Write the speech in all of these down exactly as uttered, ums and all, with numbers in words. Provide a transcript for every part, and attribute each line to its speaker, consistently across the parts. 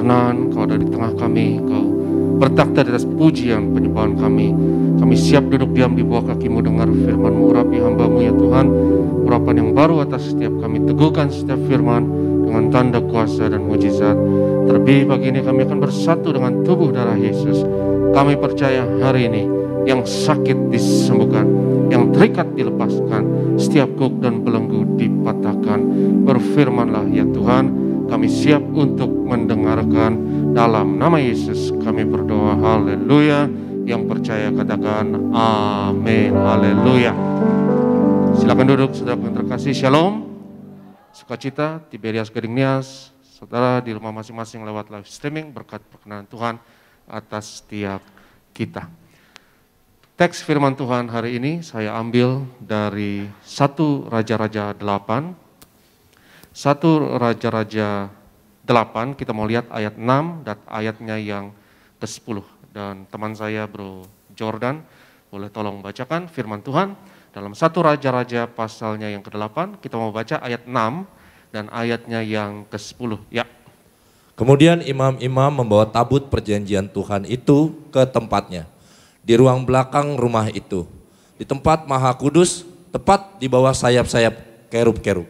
Speaker 1: berkenan Kau ada di tengah kami, Kau bertakhta di atas pujian penyembahan kami. Kami siap duduk diam di bawah kaki-Mu, dengar firman-Mu. Urapi hamba-Mu ya Tuhan, urapan yang baru atas setiap kami. Teguhkan setiap firman dengan tanda kuasa dan mujizat. Terlebih pagi ini kami akan bersatu dengan tubuh darah Yesus. Kami percaya hari ini yang sakit disembuhkan, yang terikat dilepaskan, setiap kuk dan belenggu dipatahkan. Berfirmanlah ya Tuhan, kami siap untuk mendengarkan. Dalam nama Yesus kami berdoa, haleluya. Yang percaya katakan amin, haleluya. Silakan duduk saudara yang terkasih. Shalom, sukacita, Tiberias Gading Nias, saudara di rumah masing-masing lewat live streaming. Berkat perkenan Tuhan atas setiap kita. Teks firman Tuhan hari ini saya ambil dari satu Raja-Raja delapan. satu Raja-Raja delapan, kita mau lihat ayat enam dan ayatnya yang ke sepuluh. Dan teman saya Bro Jordan, boleh tolong bacakan firman Tuhan dalam satu Raja-Raja pasalnya yang ke delapan. Kita mau baca ayat enam dan ayatnya yang ke sepuluh. Ya.
Speaker 2: Kemudian imam-imam membawa tabut perjanjian Tuhan itu ke tempatnya, di ruang belakang rumah itu, di tempat Maha Kudus, tepat di bawah sayap-sayap kerub-kerub.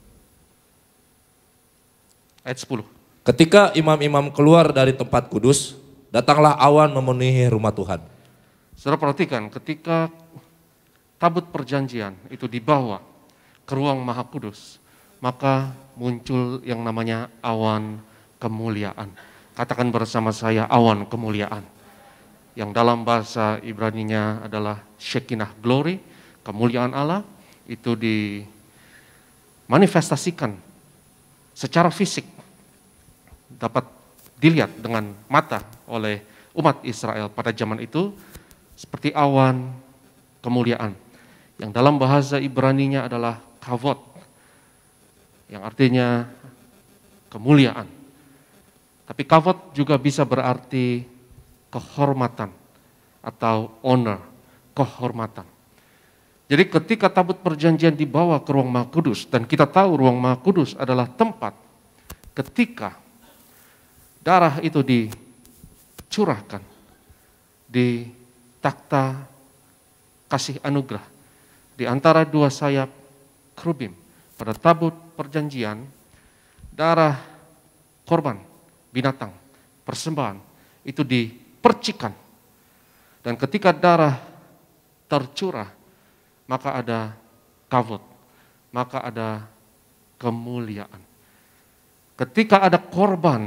Speaker 1: Ayat sepuluh.
Speaker 2: Ketika imam-imam keluar dari tempat kudus, datanglah awan memenuhi rumah Tuhan.
Speaker 1: Saudara perhatikan, ketika tabut perjanjian itu dibawa ke ruang Maha Kudus, maka muncul yang namanya awan kemuliaan. Katakan bersama saya, awan kemuliaan. Yang dalam bahasa Ibraninya adalah Shekinah glory, kemuliaan Allah, itu dimanifestasikan secara fisik, dapat dilihat dengan mata oleh umat Israel pada zaman itu seperti awan kemuliaan. Yang dalam bahasa Ibraninya adalah kavod, yang artinya kemuliaan. Tapi kavod juga bisa berarti kehormatan atau honor, kehormatan. Jadi ketika tabut perjanjian dibawa ke ruang Maha Kudus, dan kita tahu ruang Maha Kudus adalah tempat ketika darah itu dicurahkan di takhta kasih anugerah di antara dua sayap kerubim pada tabut perjanjian, darah korban binatang persembahan itu dipercikan, dan ketika darah tercurah maka ada kavod, maka ada kemuliaan. Ketika ada korban,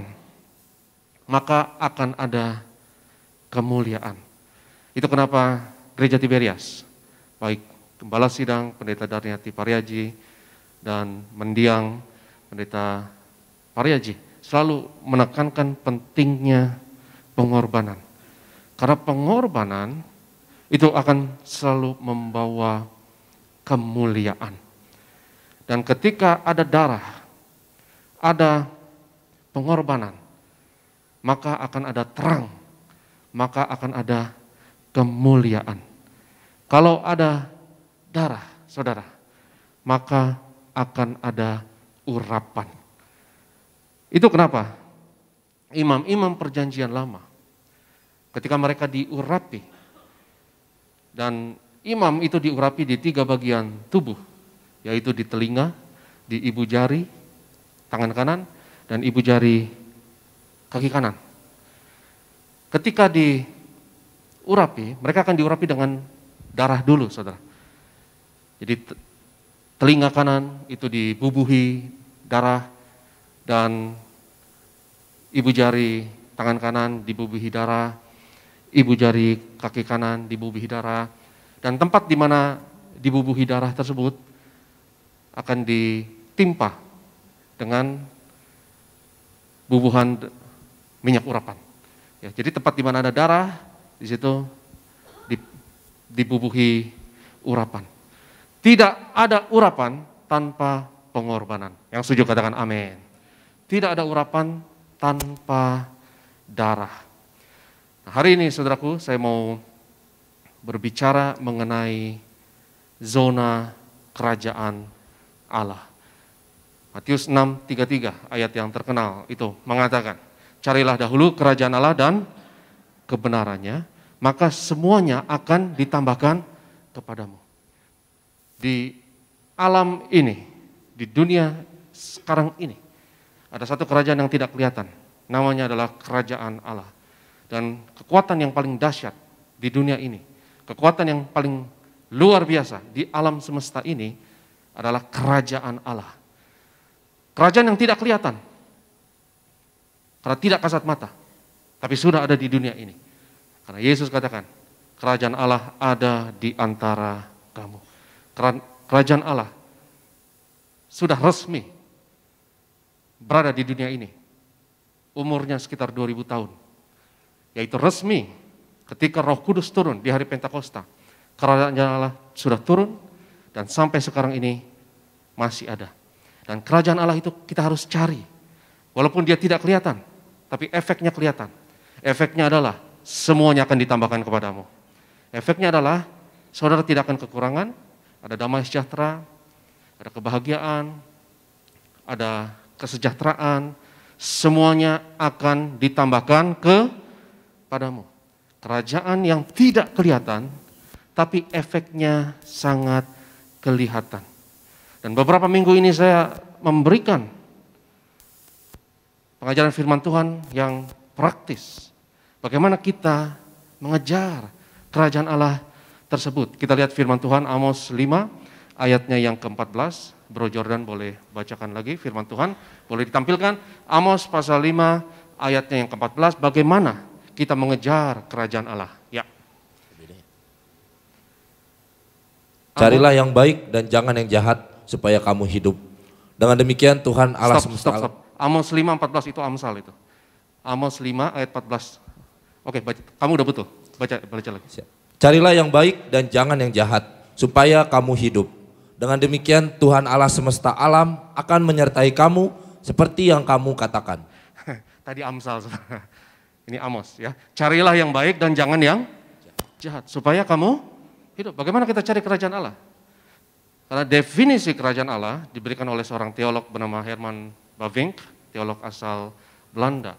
Speaker 1: maka akan ada kemuliaan. Itu kenapa Gereja Tiberias, baik Gembala Sidang, Pendeta Darniati Pariaji, dan Mendiang, Pendeta Pariaji, selalu menekankan pentingnya pengorbanan. Karena pengorbanan itu akan selalu membawa kemuliaan. Dan ketika ada darah, ada pengorbanan, maka akan ada terang, maka akan ada kemuliaan. Kalau ada darah, saudara, maka akan ada urapan. Itu kenapa imam-imam perjanjian lama, ketika mereka diurapi, dan imam itu diurapi di tiga bagian tubuh, yaitu di telinga, di ibu jari, tangan kanan, dan ibu jari kaki kanan. Ketika diurapi, mereka akan diurapi dengan darah dulu, saudara. Jadi telinga kanan itu dibubuhi darah, dan ibu jari tangan kanan dibubuhi darah, ibu jari kaki kanan dibubuhi darah, dan tempat di mana dibubuhi darah tersebut akan ditimpa dengan bubuhan minyak urapan. Ya, jadi tempat di mana ada darah, di situ dibubuhi urapan. Tidak ada urapan tanpa pengorbanan. Yang setuju katakan amin. Tidak ada urapan tanpa darah. Nah, hari ini saudaraku, saya mau berbicara mengenai zona kerajaan Allah. Matius enam tiga puluh tiga ayat yang terkenal itu mengatakan, carilah dahulu kerajaan Allah dan kebenarannya, maka semuanya akan ditambahkan kepadamu. Di alam ini, di dunia sekarang ini, ada satu kerajaan yang tidak kelihatan, namanya adalah kerajaan Allah. Dan kekuatan yang paling dahsyat di dunia ini, kekuatan yang paling luar biasa di alam semesta ini adalah kerajaan Allah. Kerajaan yang tidak kelihatan, karena tidak kasat mata, tapi sudah ada di dunia ini. Karena Yesus katakan, kerajaan Allah ada di antara kamu. Kerajaan Allah sudah resmi berada di dunia ini. Umurnya sekitar dua ribu tahun. Yaitu resmi ketika Roh Kudus turun di hari Pentakosta. Kerajaan Allah sudah turun dan sampai sekarang ini masih ada. Dan kerajaan Allah itu kita harus cari. Walaupun dia tidak kelihatan, tapi efeknya kelihatan. Efeknya adalah semuanya akan ditambahkan kepadamu. Efeknya adalah saudara tidak akan kekurangan, ada damai sejahtera, ada kebahagiaan, ada kesejahteraan, semuanya akan ditambahkan kepadamu. Kerajaan yang tidak kelihatan, tapi efeknya sangat kelihatan. Dan beberapa minggu ini saya memberikan pengajaran firman Tuhan yang praktis. Bagaimana kita mengejar kerajaan Allah tersebut. Kita lihat firman Tuhan Amos lima ayatnya yang keempat belas. Bro Jordan boleh bacakan lagi firman Tuhan. Boleh ditampilkan Amos pasal lima ayatnya yang keempat belas. Bagaimana kita mengejar kerajaan Allah. Ya.
Speaker 2: Carilah yang baik dan jangan yang jahat supaya kamu hidup. Dengan demikian Tuhan Allah
Speaker 1: stop,
Speaker 2: semesta
Speaker 1: stop, stop. Amos lima empat belas itu Amsal itu. Amos lima ayat empat belas. Oke, baca. Kamu udah betul. Baca, baca lagi.
Speaker 2: Carilah yang baik dan jangan yang jahat supaya kamu hidup. Dengan demikian Tuhan Allah semesta alam akan menyertai kamu seperti yang kamu katakan.
Speaker 1: Tadi Amsal, ini Amos ya. Carilah yang baik dan jangan yang jahat supaya kamu hidup. Bagaimana kita cari kerajaan Allah? Karena definisi kerajaan Allah diberikan oleh seorang teolog bernama Herman Bavinck, teolog asal Belanda.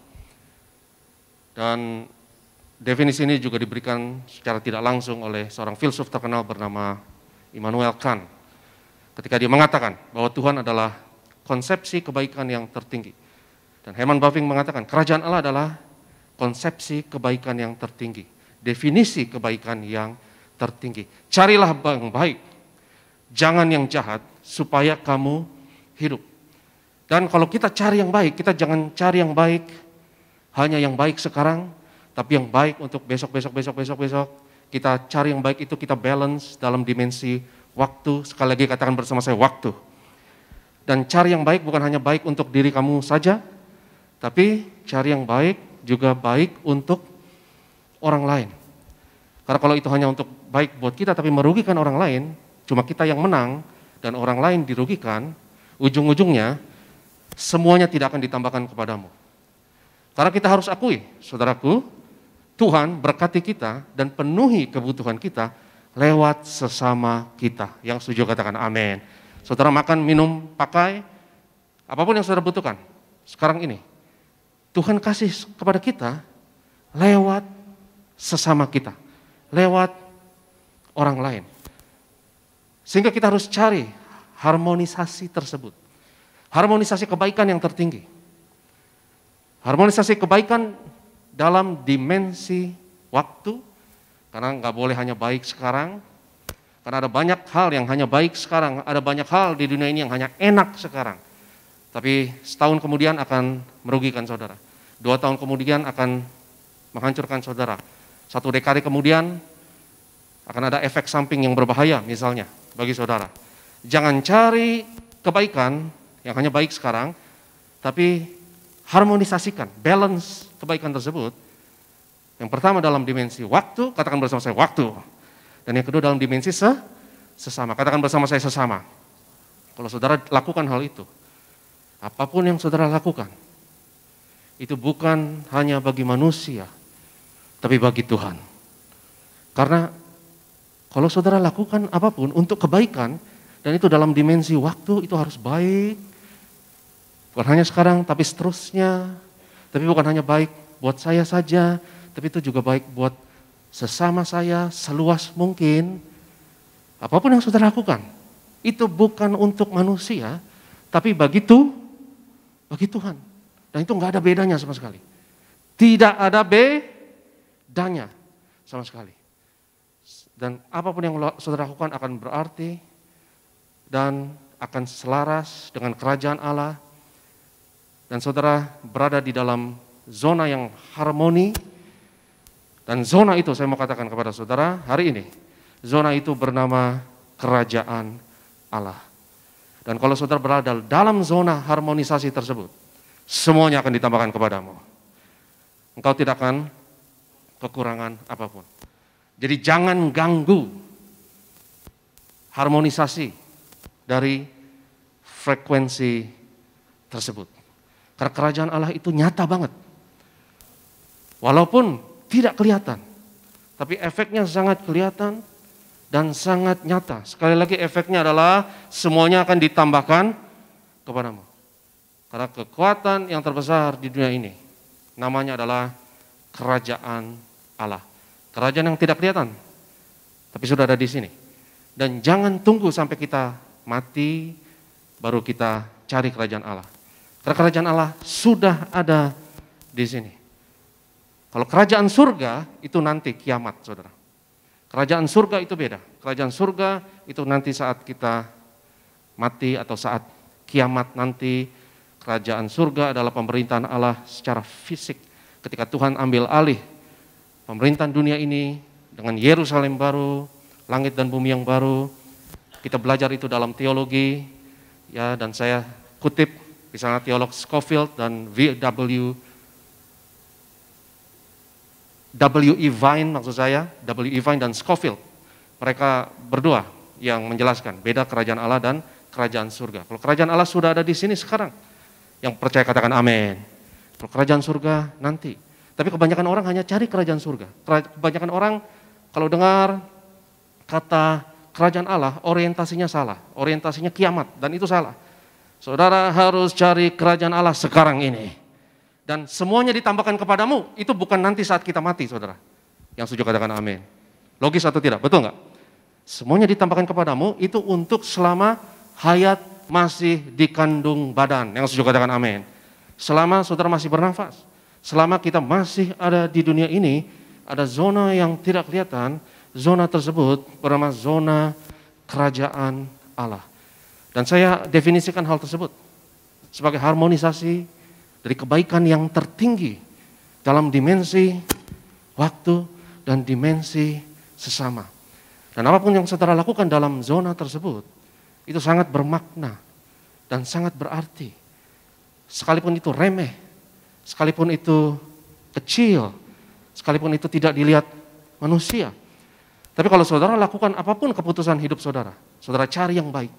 Speaker 1: Dan definisi ini juga diberikan secara tidak langsung oleh seorang filsuf terkenal bernama Immanuel Kant. Ketika dia mengatakan bahwa Tuhan adalah konsepsi kebaikan yang tertinggi. Dan Herman Bavinck mengatakan kerajaan Allah adalah konsepsi kebaikan yang tertinggi. Definisi kebaikan yang tertinggi. Carilah yang baik, jangan yang jahat supaya kamu hidup. Dan kalau kita cari yang baik, kita jangan cari yang baik hanya yang baik sekarang, tapi yang baik untuk besok, besok, besok, besok, besok. Kita cari yang baik itu kita balance dalam dimensi waktu. Sekali lagi katakan bersama saya, waktu. Dan cari yang baik bukan hanya baik untuk diri kamu saja, tapi cari yang baik juga baik untuk orang lain. Karena kalau itu hanya untuk baik buat kita tapi merugikan orang lain, cuma kita yang menang dan orang lain dirugikan, ujung-ujungnya semuanya tidak akan ditambahkan kepadamu. Karena kita harus akui, saudaraku, Tuhan berkati kita dan penuhi kebutuhan kita lewat sesama kita. Yang setuju katakan amin. Saudara makan, minum, pakai, apapun yang saudara butuhkan sekarang ini, Tuhan kasih kepada kita lewat sesama kita, lewat orang lain. Sehingga kita harus cari harmonisasi tersebut. Harmonisasi kebaikan yang tertinggi. Harmonisasi kebaikan dalam dimensi waktu, karena nggak boleh hanya baik sekarang, karena ada banyak hal yang hanya baik sekarang, ada banyak hal di dunia ini yang hanya enak sekarang. Tapi setahun kemudian akan merugikan saudara. Dua tahun kemudian akan menghancurkan saudara. Satu dekade kemudian akan ada efek samping yang berbahaya misalnya bagi saudara. Jangan cari kebaikan yang hanya baik sekarang, tapi harmonisasikan, balance kebaikan tersebut. Yang pertama dalam dimensi waktu, katakan bersama saya waktu. Dan yang kedua dalam dimensi se sesama, katakan bersama saya sesama. Kalau saudara lakukan hal itu, apapun yang saudara lakukan, itu bukan hanya bagi manusia, tapi bagi Tuhan. Karena kalau saudara lakukan apapun untuk kebaikan, dan itu dalam dimensi waktu, itu harus baik. Bukan hanya sekarang, tapi seterusnya, Tapi bukan hanya baik buat saya saja, tapi itu juga baik buat sesama saya seluas mungkin. Apapun yang saudara lakukan, itu bukan untuk manusia, tapi bagi tu, bagi Tuhan. Dan itu nggak ada bedanya sama sekali. Tidak ada bedanya sama sekali. Dan apapun yang saudara lakukan akan berarti dan akan selaras dengan kerajaan Allah. Dan saudara berada di dalam zona yang harmoni. Dan zona itu saya mau katakan kepada saudara hari ini, zona itu bernama kerajaan Allah. Dan kalau saudara berada dalam zona harmonisasi tersebut, semuanya akan ditambahkan kepadamu. Engkau tidak akan kekurangan apapun. Jadi jangan ganggu harmonisasi dari frekuensi tersebut. Karena kerajaan Allah itu nyata banget. Walaupun tidak kelihatan, tapi efeknya sangat kelihatan dan sangat nyata. Sekali lagi efeknya adalah semuanya akan ditambahkan kepadamu. Karena kekuatan yang terbesar di dunia ini namanya adalah kerajaan Allah. Kerajaan yang tidak kelihatan, tapi sudah ada di sini. Dan jangan tunggu sampai kita mati, baru kita cari kerajaan Allah. Karena kerajaan Allah sudah ada di sini. Kalau kerajaan surga itu nanti kiamat, saudara. Kerajaan surga itu beda. Kerajaan surga itu nanti saat kita mati atau saat kiamat nanti. Kerajaan surga adalah pemerintahan Allah secara fisik. Ketika Tuhan ambil alih pemerintahan dunia ini dengan Yerusalem baru, langit dan bumi yang baru. Kita belajar itu dalam teologi, ya, dan saya kutip misalnya teolog Scofield dan W W E Vine maksud saya, W E Vine dan Scofield. Mereka berdua yang menjelaskan beda kerajaan Allah dan kerajaan surga. Kalau kerajaan Allah sudah ada di sini sekarang, yang percaya katakan amin. Kalau kerajaan surga nanti. Tapi kebanyakan orang hanya cari kerajaan surga. Kebanyakan orang kalau dengar kata kerajaan Allah, orientasinya salah. Orientasinya kiamat, dan itu salah. Saudara harus cari kerajaan Allah sekarang ini. Dan semuanya ditambahkan kepadamu, itu bukan nanti saat kita mati, saudara. Yang setuju katakan amin. Logis atau tidak? Betul nggak? Semuanya ditambahkan kepadamu, itu untuk selama hayat masih dikandung badan. Yang setuju katakan amin. Selama saudara masih bernafas. Selama kita masih ada di dunia ini, ada zona yang tidak kelihatan, zona tersebut bernama zona kerajaan Allah. Dan saya definisikan hal tersebut sebagai harmonisasi dari kebaikan yang tertinggi dalam dimensi waktu dan dimensi sesama. Dan apapun yang saudara lakukan dalam zona tersebut, itu sangat bermakna dan sangat berarti. Sekalipun itu remeh, sekalipun itu kecil, sekalipun itu tidak dilihat manusia. Tapi kalau saudara lakukan apapun keputusan hidup saudara, saudara cari yang baik.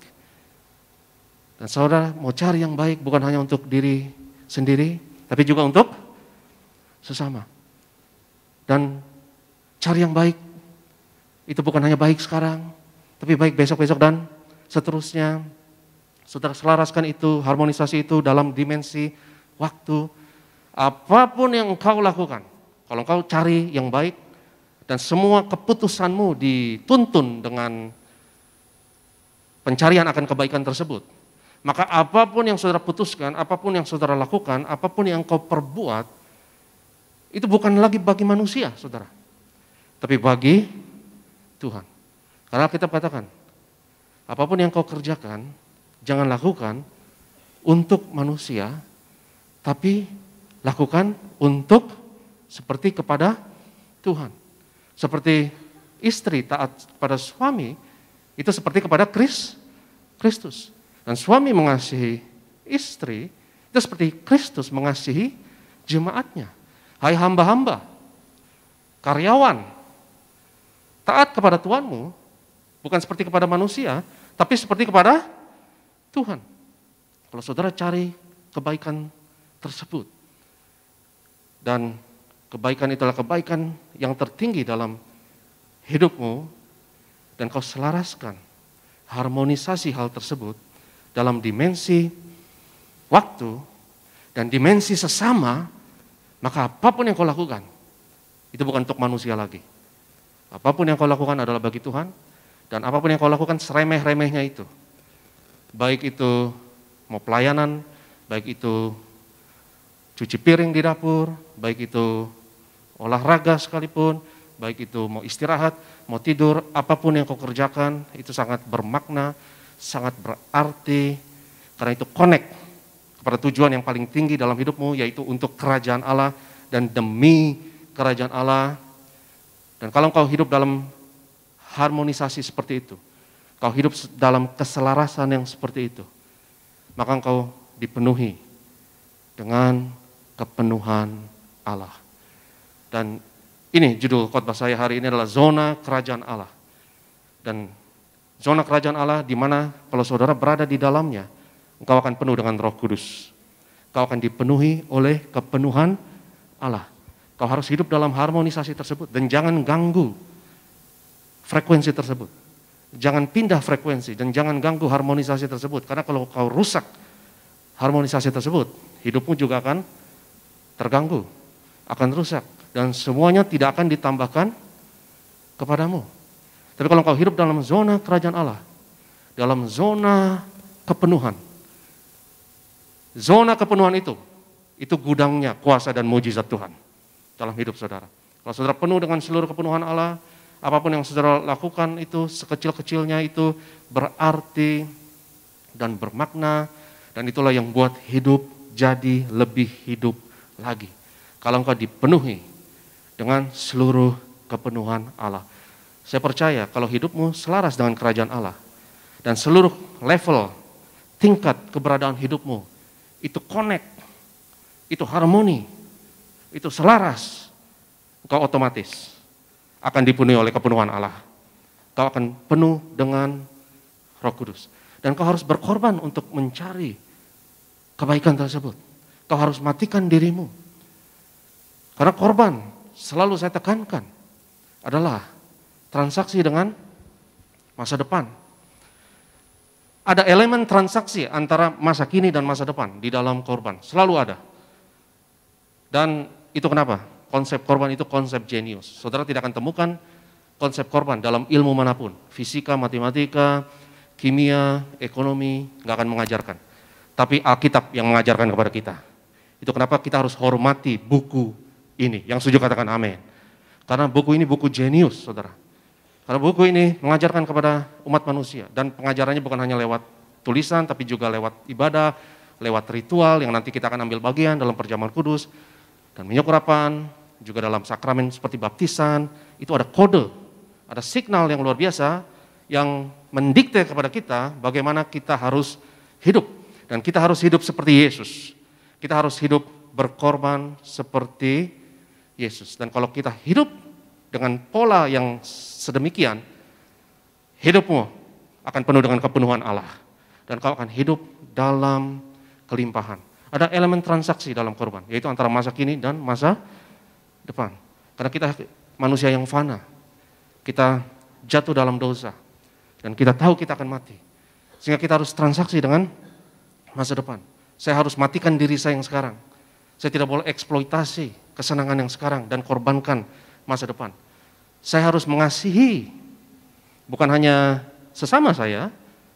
Speaker 1: Dan saudara mau cari yang baik bukan hanya untuk diri sendiri, tapi juga untuk sesama. Dan cari yang baik, itu bukan hanya baik sekarang, tapi baik besok-besok dan seterusnya. Saudara selaraskan itu, harmonisasi itu dalam dimensi waktu. Apapun yang engkau lakukan, kalau engkau cari yang baik dan semua keputusanmu dituntun dengan pencarian akan kebaikan tersebut, maka apapun yang saudara putuskan, apapun yang saudara lakukan, apapun yang engkau perbuat, itu bukan lagi bagi manusia, saudara, tapi bagi Tuhan. Karena kita katakan, apapun yang kau kerjakan, jangan lakukan untuk manusia, tapi lakukan untuk seperti kepada Tuhan. Seperti istri taat pada suami, itu seperti kepada Kristus. Dan suami mengasihi istri, itu seperti Kristus mengasihi jemaatnya. Hai hamba-hamba, karyawan, taat kepada Tuhanmu, bukan seperti kepada manusia, tapi seperti kepada Tuhan. Kalau saudara cari kebaikan tersebut, dan kebaikan itulah kebaikan yang tertinggi dalam hidupmu, dan kau selaraskan harmonisasi hal tersebut dalam dimensi waktu dan dimensi sesama, maka apapun yang kau lakukan, itu bukan untuk manusia lagi. Apapun yang kau lakukan adalah bagi Tuhan, dan apapun yang kau lakukan seremeh-remehnya itu. Baik itu mau pelayanan, baik itu cuci piring di dapur, baik itu olahraga sekalipun, baik itu mau istirahat, mau tidur, apapun yang kau kerjakan, itu sangat bermakna, sangat berarti, karena itu connect kepada tujuan yang paling tinggi dalam hidupmu, yaitu untuk kerajaan Allah dan demi kerajaan Allah. Dan kalau kau hidup dalam harmonisasi seperti itu, kau hidup dalam keselarasan yang seperti itu, maka engkau dipenuhi dengan kepenuhan Allah. Dan ini judul khotbah saya hari ini adalah zona kerajaan Allah. Dan zona kerajaan Allah di mana kalau saudara berada di dalamnya, engkau akan penuh dengan Roh Kudus. Kau akan dipenuhi oleh kepenuhan Allah. Kau harus hidup dalam harmonisasi tersebut dan jangan ganggu frekuensi tersebut. Jangan pindah frekuensi dan jangan ganggu harmonisasi tersebut. Karena kalau kau rusak harmonisasi tersebut, hidupmu juga akan terganggu, akan rusak. Dan semuanya tidak akan ditambahkan kepadamu. Tapi kalau kau hidup dalam zona kerajaan Allah, dalam zona kepenuhan, zona kepenuhan itu, itu gudangnya kuasa dan mujizat Tuhan dalam hidup saudara. Kalau saudara penuh dengan seluruh kepenuhan Allah, apapun yang saudara lakukan itu, sekecil-kecilnya itu berarti dan bermakna, dan itulah yang buat hidup jadi lebih hidup lagi. Kalau engkau dipenuhi dengan seluruh kepenuhan Allah. Saya percaya kalau hidupmu selaras dengan kerajaan Allah, dan seluruh level, tingkat keberadaan hidupmu, itu connect, itu harmoni, itu selaras, engkau otomatis akan dipenuhi oleh kepenuhan Allah. Kau akan penuh dengan Roh Kudus. Dan kau harus berkorban untuk mencari kebaikan tersebut. Kau harus matikan dirimu. Karena korban, selalu saya tekankan, adalah transaksi dengan masa depan. Ada elemen transaksi antara masa kini dan masa depan di dalam korban. Selalu ada. Dan itu kenapa? Konsep korban itu konsep jenius. Saudara tidak akan temukan konsep korban dalam ilmu manapun. Fisika, matematika, kimia, ekonomi, nggak akan mengajarkan. Tapi Alkitab yang mengajarkan kepada kita. Itu kenapa kita harus hormati buku ini. Yang setuju katakan amin. Karena buku ini buku jenius, saudara. Karena buku ini mengajarkan kepada umat manusia. Dan pengajarannya bukan hanya lewat tulisan, tapi juga lewat ibadah, lewat ritual yang nanti kita akan ambil bagian dalam perjamuan kudus. Dan minyak urapan, juga dalam sakramen seperti baptisan, itu ada kode, ada signal yang luar biasa yang mendikte kepada kita bagaimana kita harus hidup. Dan kita harus hidup seperti Yesus. Kita harus hidup berkorban seperti Yesus. Dan kalau kita hidup dengan pola yang sedemikian, hidupmu akan penuh dengan kepenuhan Allah. Dan kau akan hidup dalam kelimpahan. Ada elemen transaksi dalam korban, yaitu antara masa kini dan masa depan. Karena kita manusia yang fana, kita jatuh dalam dosa, dan kita tahu kita akan mati. Sehingga kita harus transaksi dengan masa depan. Saya harus matikan diri saya yang sekarang. Saya tidak boleh eksploitasi kesenangan yang sekarang dan korbankan masa depan. Saya harus mengasihi, bukan hanya sesama saya,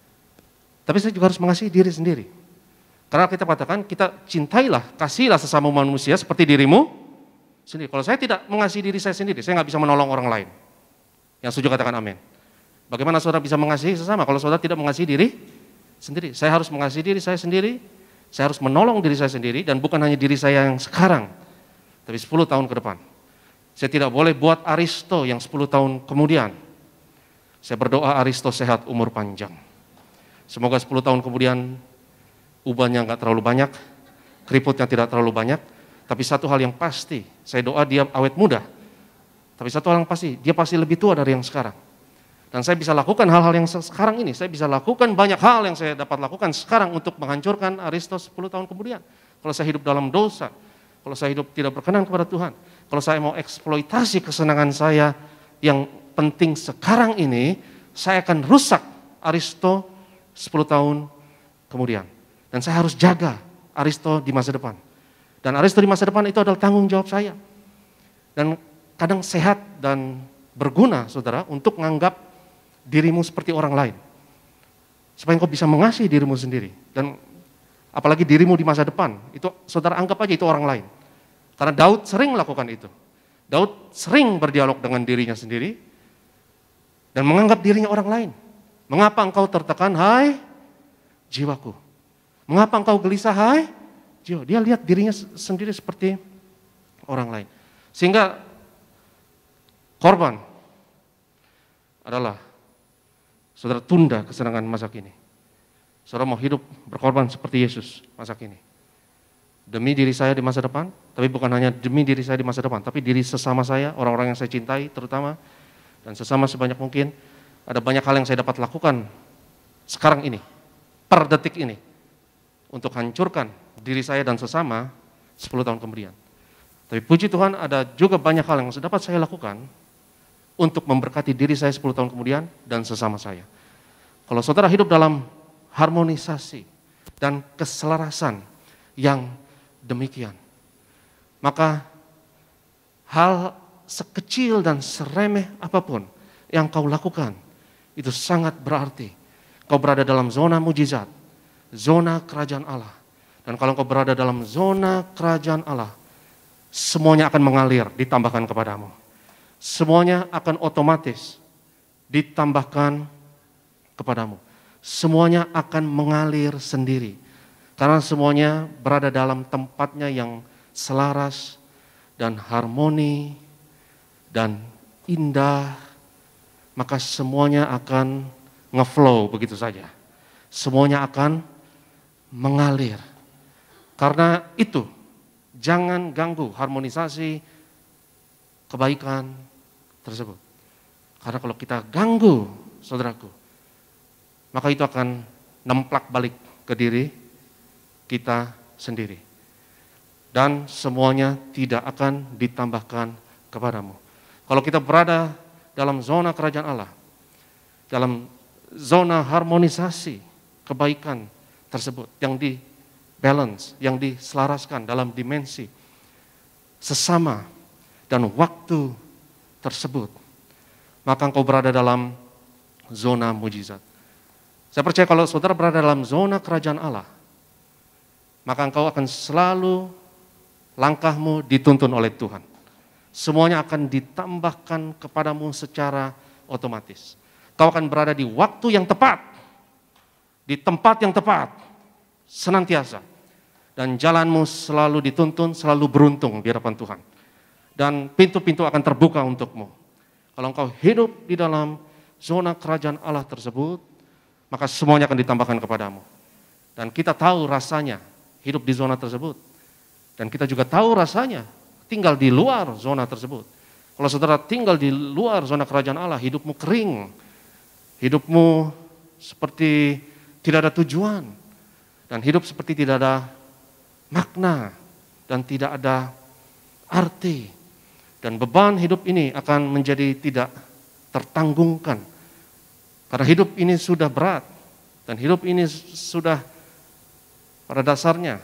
Speaker 1: tapi saya juga harus mengasihi diri sendiri. Karena kita katakan, kita cintailah, kasihilah sesama manusia seperti dirimu sendiri. Kalau saya tidak mengasihi diri saya sendiri, saya nggak bisa menolong orang lain. Yang setuju katakan amin. Bagaimana saudara bisa mengasihi sesama kalau saudara tidak mengasihi diri sendiri? Saya harus mengasihi diri saya sendiri, saya harus menolong diri saya sendiri, dan bukan hanya diri saya yang sekarang, tapi sepuluh tahun ke depan. Saya tidak boleh buat Aristo yang sepuluh tahun kemudian. Saya berdoa Aristo sehat, umur panjang. Semoga sepuluh tahun kemudian ubannya nggak terlalu banyak, keriputnya tidak terlalu banyak, tapi satu hal yang pasti, saya doa dia awet muda, tapi satu hal yang pasti, dia pasti lebih tua dari yang sekarang. Dan saya bisa lakukan hal-hal yang sekarang ini, saya bisa lakukan banyak hal yang saya dapat lakukan sekarang untuk menghancurkan Aristo sepuluh tahun kemudian. Kalau saya hidup dalam dosa, kalau saya hidup tidak berkenan kepada Tuhan, kalau saya mau eksploitasi kesenangan saya yang penting sekarang ini, saya akan rusak Aristo sepuluh tahun kemudian. Dan saya harus jaga Aristo di masa depan. Dan Aristo di masa depan itu adalah tanggung jawab saya. Dan kadang sehat dan berguna, saudara, untuk menganggap dirimu seperti orang lain. Supaya engkau bisa mengasihi dirimu sendiri. Dan apalagi dirimu di masa depan, itu saudara anggap aja itu orang lain. Karena Daud sering melakukan itu. Daud sering berdialog dengan dirinya sendiri dan menganggap dirinya orang lain. Mengapa engkau tertekan, hai jiwaku? Mengapa engkau gelisah, hai jiwa? Dia lihat dirinya sendiri seperti orang lain. Sehingga korban adalah saudara tunda kesenangan masa kini. Saudara mau hidup berkorban seperti Yesus masa kini. Demi diri saya di masa depan, tapi bukan hanya demi diri saya di masa depan, tapi diri sesama saya, orang-orang yang saya cintai terutama, dan sesama sebanyak mungkin. Ada banyak hal yang saya dapat lakukan sekarang ini, per detik ini, untuk hancurkan diri saya dan sesama sepuluh tahun kemudian. Tapi puji Tuhan ada juga banyak hal yang dapat saya lakukan untuk memberkati diri saya sepuluh tahun kemudian dan sesama saya. Kalau saudara hidup dalam harmonisasi dan keselarasan yang demikian, maka hal sekecil dan seremeh apapun yang kau lakukan itu sangat berarti. Kau berada dalam zona mujizat, zona kerajaan Allah. Dan kalau kau berada dalam zona kerajaan Allah, semuanya akan mengalir, ditambahkan kepadamu. Semuanya akan otomatis ditambahkan kepadamu. Semuanya akan mengalir sendiri. Karena semuanya berada dalam tempatnya yang selaras dan harmoni dan indah, maka semuanya akan ngeflow begitu saja. Semuanya akan mengalir. Karena itu, jangan ganggu harmonisasi kebaikan tersebut. Karena kalau kita ganggu, saudaraku, maka itu akan nemplak balik ke diri kita sendiri. Dan semuanya tidak akan ditambahkan kepadamu. Kalau kita berada dalam zona kerajaan Allah, dalam zona harmonisasi kebaikan tersebut, yang di balance, yang diselaraskan dalam dimensi sesama dan waktu tersebut, maka engkau berada dalam zona mujizat. Saya percaya kalau saudara berada dalam zona kerajaan Allah, maka engkau akan selalu langkahmu dituntun oleh Tuhan. Semuanya akan ditambahkan kepadamu secara otomatis. Kau akan berada di waktu yang tepat, di tempat yang tepat, senantiasa. Dan jalanmu selalu dituntun, selalu beruntung di hadapan Tuhan. Dan pintu-pintu akan terbuka untukmu. Kalau engkau hidup di dalam zona kerajaan Allah tersebut, maka semuanya akan ditambahkan kepadamu. Dan kita tahu rasanya hidup di zona tersebut. Dan kita juga tahu rasanya tinggal di luar zona tersebut. Kalau saudara tinggal di luar zona kerajaan Allah, hidupmu kering. Hidupmu seperti tidak ada tujuan. Dan hidup seperti tidak ada makna. Dan tidak ada arti. Dan beban hidup ini akan menjadi tidak tertanggungkan. Karena hidup ini sudah berat. Dan hidup ini sudah pada dasarnya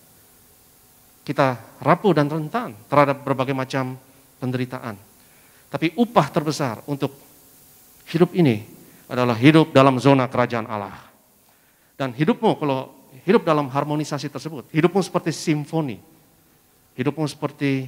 Speaker 1: kita rapuh dan rentan terhadap berbagai macam penderitaan. Tapi upah terbesar untuk hidup ini adalah hidup dalam zona kerajaan Allah. Dan hidupmu kalau hidup dalam harmonisasi tersebut, hidupmu seperti simfoni, hidupmu seperti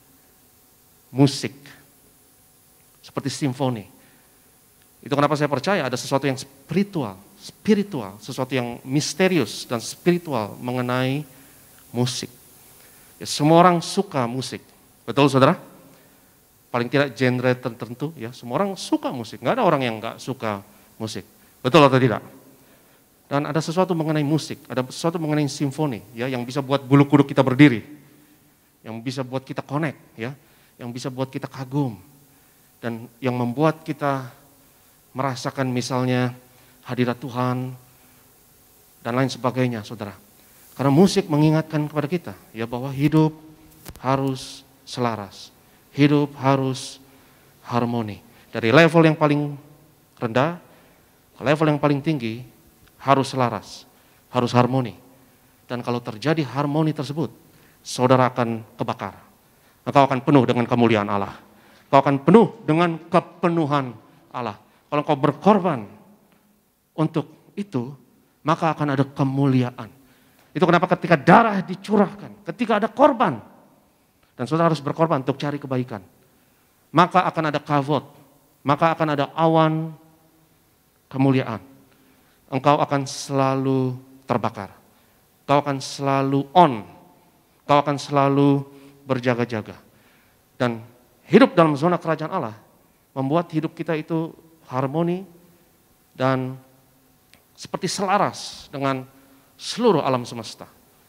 Speaker 1: musik, seperti simfoni. Itu kenapa saya percaya ada sesuatu yang spiritual, spiritual, sesuatu yang misterius dan spiritual mengenai musik. Ya, semua orang suka musik, betul saudara? Paling tidak genre tertentu, ya semua orang suka musik. Nggak ada orang yang nggak suka musik, betul atau tidak? Dan ada sesuatu mengenai musik, ada sesuatu mengenai simfoni, ya yang bisa buat bulu kuduk kita berdiri, yang bisa buat kita connect, ya, yang bisa buat kita kagum, dan yang membuat kita merasakan misalnya hadirat Tuhan dan lain sebagainya, saudara. Karena musik mengingatkan kepada kita ya bahwa hidup harus selaras, hidup harus harmoni. Dari level yang paling rendah ke level yang paling tinggi harus selaras, harus harmoni. Dan kalau terjadi harmoni tersebut, saudara akan kebakar. Engkau akan penuh dengan kemuliaan Allah. Engkau akan penuh dengan kepenuhan Allah. Kalau engkau berkorban untuk itu, maka akan ada kemuliaan. Itu kenapa ketika darah dicurahkan, ketika ada korban, dan saudara harus berkorban untuk cari kebaikan, maka akan ada kavod, maka akan ada awan kemuliaan. Engkau akan selalu terbakar. Engkau akan selalu on. Engkau akan selalu berjaga-jaga. Dan hidup dalam zona kerajaan Allah membuat hidup kita itu harmoni dan seperti selaras dengan seluruh alam semesta.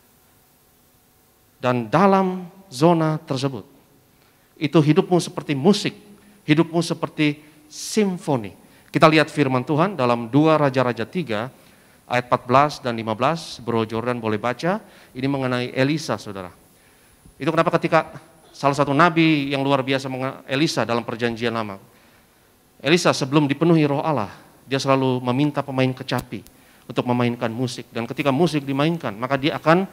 Speaker 1: Dan dalam zona tersebut, itu hidupmu seperti musik, hidupmu seperti simfoni. Kita lihat firman Tuhan dalam dua Raja-Raja tiga, ayat empat belas dan lima belas, Bro Jordan boleh baca, ini mengenai Elisa, saudara. Itu kenapa ketika salah satu nabi yang luar biasa, Elisa dalam perjanjian lama, Elisa sebelum dipenuhi roh Allah, dia selalu meminta pemain kecapi untuk memainkan musik. Dan ketika musik dimainkan, maka dia akan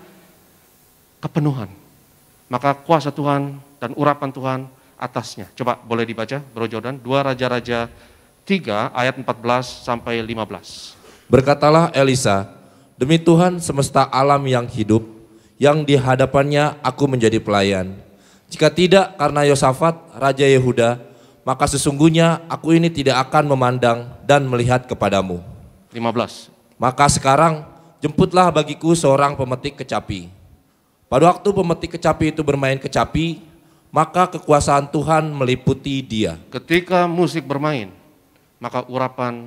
Speaker 1: kepenuhan. Maka kuasa Tuhan dan urapan Tuhan atasnya. Coba boleh dibaca, Bro Jordan, dua Raja-Raja tiga ayat empat belas sampai lima belas.
Speaker 2: Berkatalah Elisa, demi Tuhan semesta alam yang hidup, yang di hadapannya aku menjadi pelayan. Jika tidak karena Yosafat, Raja Yehuda, maka sesungguhnya aku ini tidak akan memandang dan melihat kepadamu.
Speaker 1: lima belas.
Speaker 2: Maka sekarang jemputlah bagiku seorang pemetik kecapi. Pada waktu pemetik kecapi itu bermain kecapi, maka kekuasaan Tuhan meliputi dia.
Speaker 1: Ketika musik bermain, maka urapan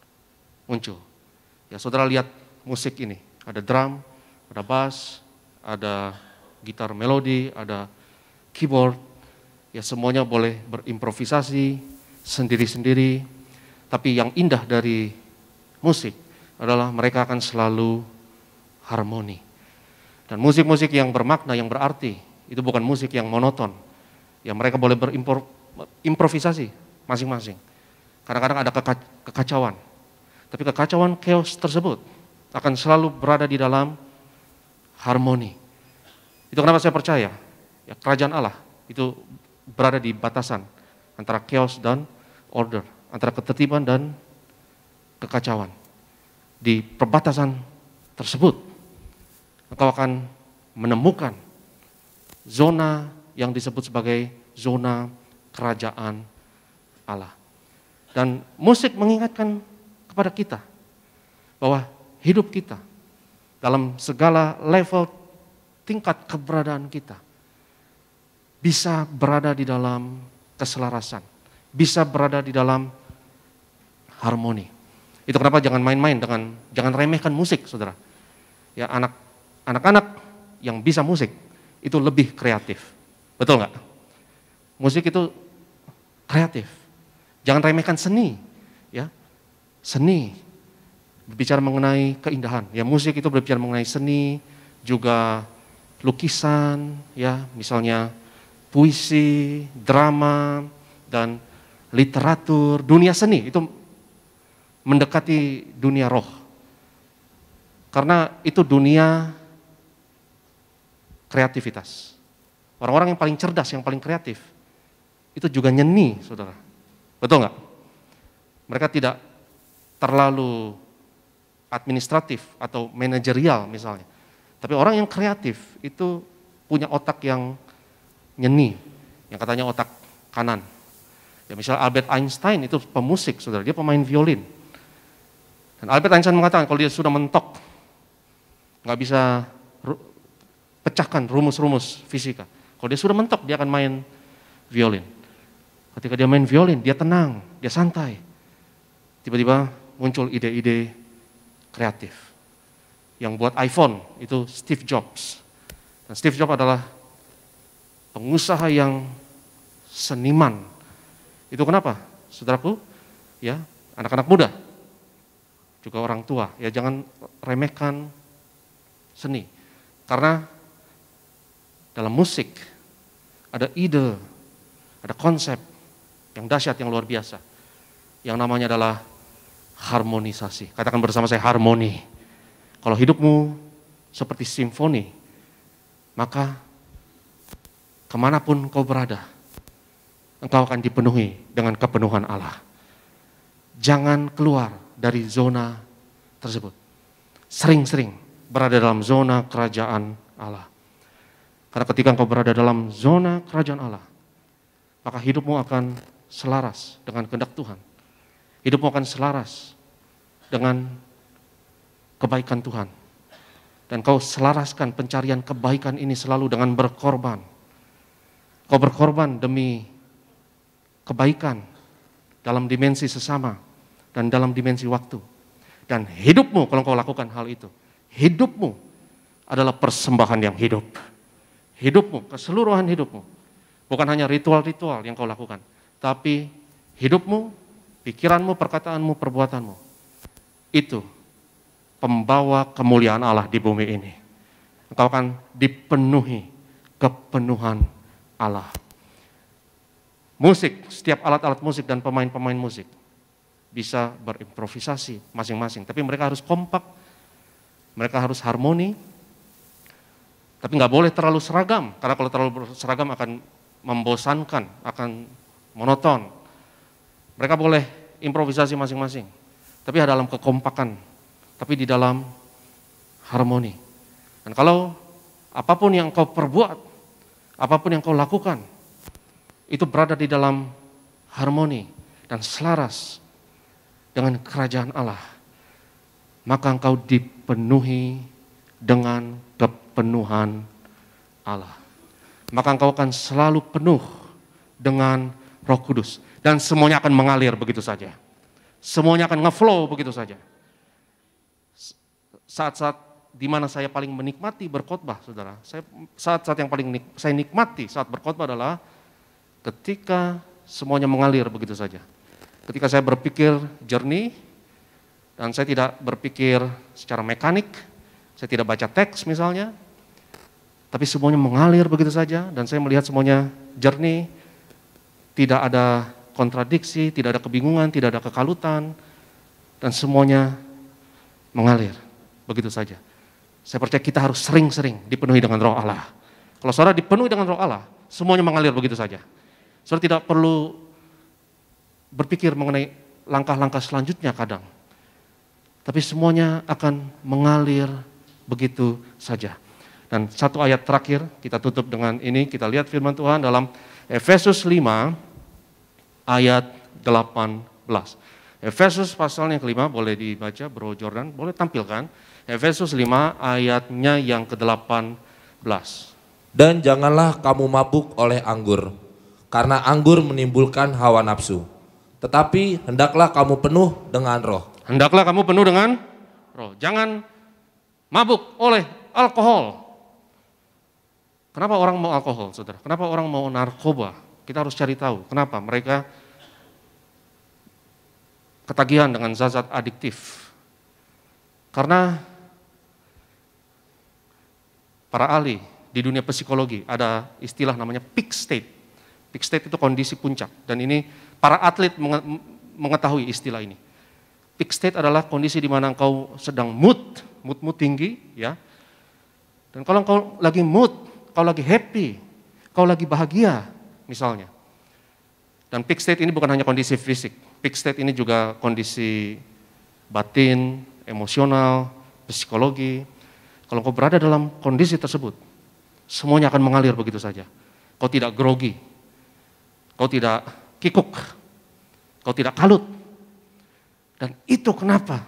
Speaker 1: muncul. Ya, saudara lihat musik ini, ada drum, ada bass, ada gitar melodi, ada keyboard. Ya, semuanya boleh berimprovisasi sendiri-sendiri. Tapi yang indah dari musik adalah mereka akan selalu harmoni. Dan musik-musik yang bermakna, yang berarti, itu bukan musik yang monoton. Ya, mereka boleh berimprovisasi masing-masing. Kadang-kadang ada kekacauan. Tapi kekacauan, chaos tersebut akan selalu berada di dalam harmoni. Itu kenapa saya percaya, ya, kerajaan Allah itu berada di batasan antara chaos dan order, antara ketertiban dan kekacauan. Di perbatasan tersebut, engkau akan menemukan zona yang disebut sebagai zona kerajaan Allah. Dan musik mengingatkan kepada kita bahwa hidup kita dalam segala level tingkat keberadaan kita bisa berada di dalam keselarasan, bisa berada di dalam harmoni. Itu kenapa jangan main-main dengan, jangan remehkan musik, saudara. Ya, anak anak-anak yang bisa musik itu lebih kreatif, betul nggak? Musik itu kreatif. Jangan remehkan seni, ya. Seni berbicara mengenai keindahan. Ya, musik itu berbicara mengenai seni, juga lukisan, ya, misalnya puisi, drama, dan literatur. Dunia seni itu mendekati dunia roh. Karena itu dunia kreativitas. Orang-orang yang paling cerdas, yang paling kreatif, itu juga nyeni, saudara. Betul nggak? Mereka tidak terlalu administratif atau manajerial misalnya. Tapi orang yang kreatif itu punya otak yang nyeni, yang katanya otak kanan. Ya, misalnya Albert Einstein itu pemusik, saudara, dia pemain violin. Dan Albert Einstein mengatakan kalau dia sudah mentok, nggak bisa ru- pecahkan rumus-rumus fisika. Kalau dia sudah mentok, dia akan main violin. Ketika dia main violin, dia tenang, dia santai. Tiba-tiba muncul ide-ide kreatif. Yang buat iPhone itu Steve Jobs. Dan Steve Jobs adalah pengusaha yang seniman. Itu kenapa, saudaraku? Ya, anak-anak muda, juga orang tua, ya jangan remehkan seni. Karena dalam musik ada ide, ada konsep yang dahsyat, yang luar biasa. Yang namanya adalah harmonisasi. Katakan bersama saya, harmoni. Kalau hidupmu seperti simfoni, maka kemanapun kau berada, engkau akan dipenuhi dengan kepenuhan Allah. Jangan keluar dari zona tersebut. Sering-sering berada dalam zona kerajaan Allah. Karena ketika engkau berada dalam zona kerajaan Allah, maka hidupmu akan selaras dengan kehendak Tuhan. Hidupmu akan selaras dengan kebaikan Tuhan. Dan kau selaraskan pencarian kebaikan ini selalu dengan berkorban. Kau berkorban demi kebaikan dalam dimensi sesama dan dalam dimensi waktu. Dan hidupmu kalau kau lakukan hal itu, hidupmu adalah persembahan yang hidup. Hidupmu, keseluruhan hidupmu. Bukan hanya ritual-ritual yang kau lakukan, tapi hidupmu, pikiranmu, perkataanmu, perbuatanmu. Itu pembawa kemuliaan Allah di bumi ini. Engkau akan dipenuhi kepenuhan Allah. Musik, setiap alat-alat musik dan pemain-pemain musik bisa berimprovisasi masing-masing, tapi mereka harus kompak, mereka harus harmoni, tapi nggak boleh terlalu seragam, karena kalau terlalu seragam akan membosankan, akan monoton. Mereka boleh improvisasi masing-masing, tapi dalam kekompakan, tapi di dalam harmoni. Dan kalau apapun yang kau perbuat, apapun yang kau lakukan, itu berada di dalam harmoni dan selaras dengan kerajaan Allah, maka engkau dipenuhi dengan kepenuhan Allah. Maka engkau akan selalu penuh dengan Roh Kudus. Dan semuanya akan mengalir begitu saja. Semuanya akan ngeflow begitu saja. Saat-saat di mana saya paling menikmati berkhotbah, saudara. Saya, saat-saat yang paling nik, saya nikmati saat berkhotbah adalah ketika semuanya mengalir begitu saja. Ketika saya berpikir jernih, dan saya tidak berpikir secara mekanik, saya tidak baca teks misalnya, tapi semuanya mengalir begitu saja, dan saya melihat semuanya jernih, tidak ada kontradiksi, tidak ada kebingungan, tidak ada kekalutan, dan semuanya mengalir begitu saja. Saya percaya kita harus sering-sering dipenuhi dengan Roh Allah. Kalau saudara dipenuhi dengan Roh Allah, semuanya mengalir begitu saja. Saudara tidak perlu berpikir mengenai langkah-langkah selanjutnya kadang, tapi semuanya akan mengalir begitu saja. Dan satu ayat terakhir kita tutup dengan ini, kita lihat firman Tuhan dalam Efesus lima ayat delapan belas. Efesus pasalnya kelima, boleh dibaca Bro Jordan, boleh tampilkan. Efesus lima ayatnya yang ke delapan belas.
Speaker 2: Dan janganlah kamu mabuk oleh anggur, karena anggur menimbulkan hawa nafsu. Tetapi hendaklah kamu penuh dengan roh.
Speaker 1: Hendaklah kamu penuh dengan roh. Jangan mabuk oleh alkohol. Kenapa orang mau alkohol, saudara? Kenapa orang mau narkoba? Kita harus cari tahu. Kenapa mereka ketagihan dengan zat-zat adiktif? Karena para ahli di dunia psikologi ada istilah namanya peak state. Peak state itu kondisi puncak. Dan ini para atlet mengetahui istilah ini. Peak state adalah kondisi di mana engkau sedang mood, moodmu tinggi, ya. Dan kalau engkau lagi mood, kau lagi happy, kau lagi bahagia, misalnya. Dan peak state ini bukan hanya kondisi fisik, peak state ini juga kondisi batin, emosional, psikologi. Kalau kau berada dalam kondisi tersebut, semuanya akan mengalir begitu saja. Kau tidak grogi, kau tidak kikuk, kau tidak kalut. Dan itu kenapa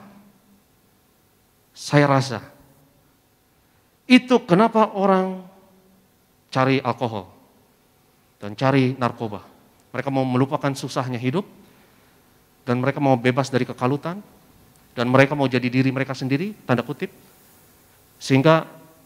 Speaker 1: saya rasa, itu kenapa orang cari alkohol dan cari narkoba. Mereka mau melupakan susahnya hidup, dan mereka mau bebas dari kekalutan, dan mereka mau jadi diri mereka sendiri, tanda kutip, sehingga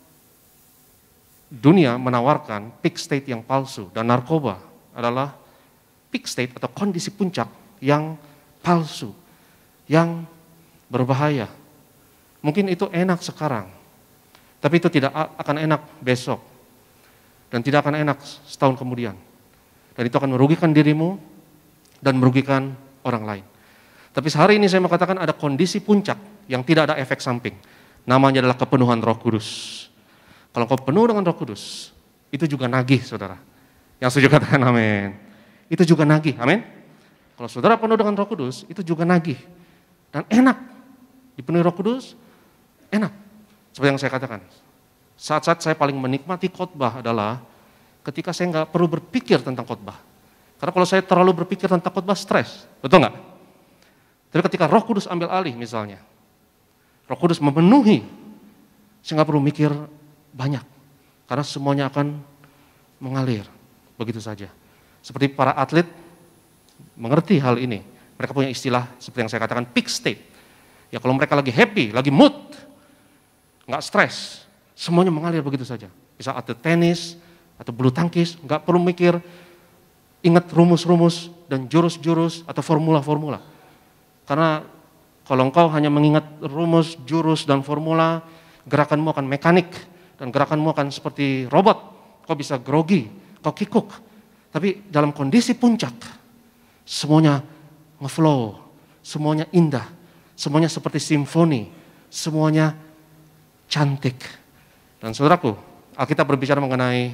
Speaker 1: dunia menawarkan peak state yang palsu, dan narkoba adalah peak state atau kondisi puncak yang palsu, yang berbahaya. Mungkin itu enak sekarang, tapi itu tidak akan enak besok, dan tidak akan enak setahun kemudian. Dan itu akan merugikan dirimu dan merugikan orang lain. Tapi sehari ini saya mau katakan ada kondisi puncak yang tidak ada efek samping. Namanya adalah kepenuhan Roh Kudus. Kalau kau penuh dengan Roh Kudus, itu juga nagih, saudara. Yang setuju katakan amin. Itu juga nagih, amin. Kalau saudara penuh dengan Roh Kudus, itu juga nagih. Dan enak, dipenuhi Roh Kudus, enak. Seperti yang saya katakan, saat-saat saya paling menikmati khotbah adalah ketika saya nggak perlu berpikir tentang khotbah. Karena kalau saya terlalu berpikir tentang khotbah, stres, betul nggak? Tapi ketika Roh Kudus ambil alih misalnya, Roh Kudus memenuhi, saya nggak perlu mikir banyak, karena semuanya akan mengalir, begitu saja. Seperti para atlet mengerti hal ini, mereka punya istilah seperti yang saya katakan peak state. Ya kalau mereka lagi happy, lagi mood, nggak stres, semuanya mengalir begitu saja. Bisa atlet tenis atau bulu tangkis, nggak perlu mikir, ingat rumus-rumus dan jurus-jurus atau formula-formula. Karena kalau engkau hanya mengingat rumus, jurus, dan formula, gerakanmu akan mekanik dan gerakanmu akan seperti robot. Kau bisa grogi, kau kikuk. Tapi dalam kondisi puncak, semuanya ngeflow, semuanya indah, semuanya seperti simfoni, semuanya cantik. Dan saudaraku, Alkitab berbicara mengenai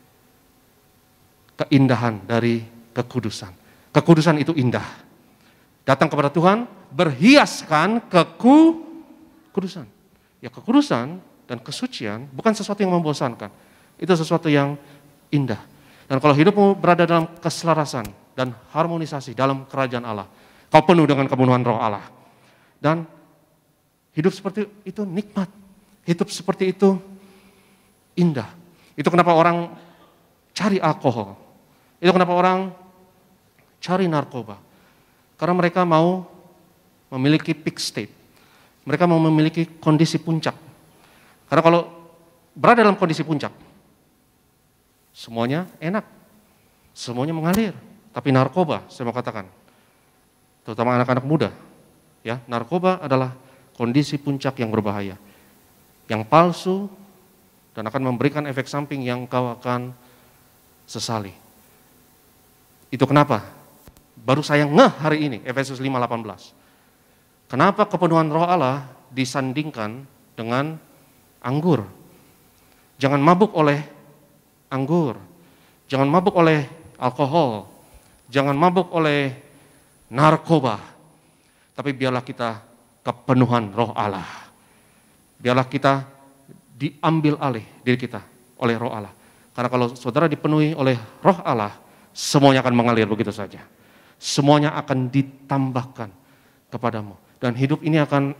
Speaker 1: keindahan dari kekudusan. Kekudusan itu indah. Datang kepada Tuhan, berhiaskan kekudusan. Ya kekudusan dan kesucian bukan sesuatu yang membosankan. Itu sesuatu yang indah. Dan kalau hidupmu berada dalam keselarasan dan harmonisasi dalam kerajaan Allah, kau penuh dengan kepenuhan Roh Allah. Dan hidup seperti itu nikmat. Hidup seperti itu indah. Itu kenapa orang cari alkohol. Itu kenapa orang cari narkoba. Karena mereka mau memiliki peak state. Mereka mau memiliki kondisi puncak. Karena kalau berada dalam kondisi puncak, semuanya enak. Semuanya mengalir. Tapi narkoba, saya mau katakan, terutama anak-anak muda, ya, narkoba adalah kondisi puncak yang berbahaya. Yang palsu dan akan memberikan efek samping yang kau akan sesali. Itu kenapa? Baru saya ngeh hari ini, Efesus lima delapan belas. Kenapa kepenuhan Roh Allah disandingkan dengan anggur? Jangan mabuk oleh anggur. Jangan mabuk oleh alkohol. Jangan mabuk oleh narkoba. Tapi biarlah kita kepenuhan Roh Allah. Biarlah kita diambil alih diri kita oleh Roh Allah. Karena kalau saudara dipenuhi oleh Roh Allah, semuanya akan mengalir begitu saja. Semuanya akan ditambahkan kepadamu. Dan hidup ini akan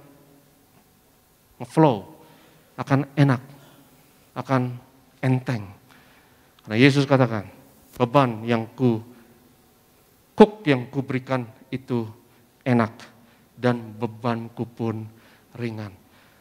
Speaker 1: flow, akan enak, akan enteng. Karena Yesus katakan, beban yang ku, kuk yang kuberikan itu enak, dan bebanku pun ringan.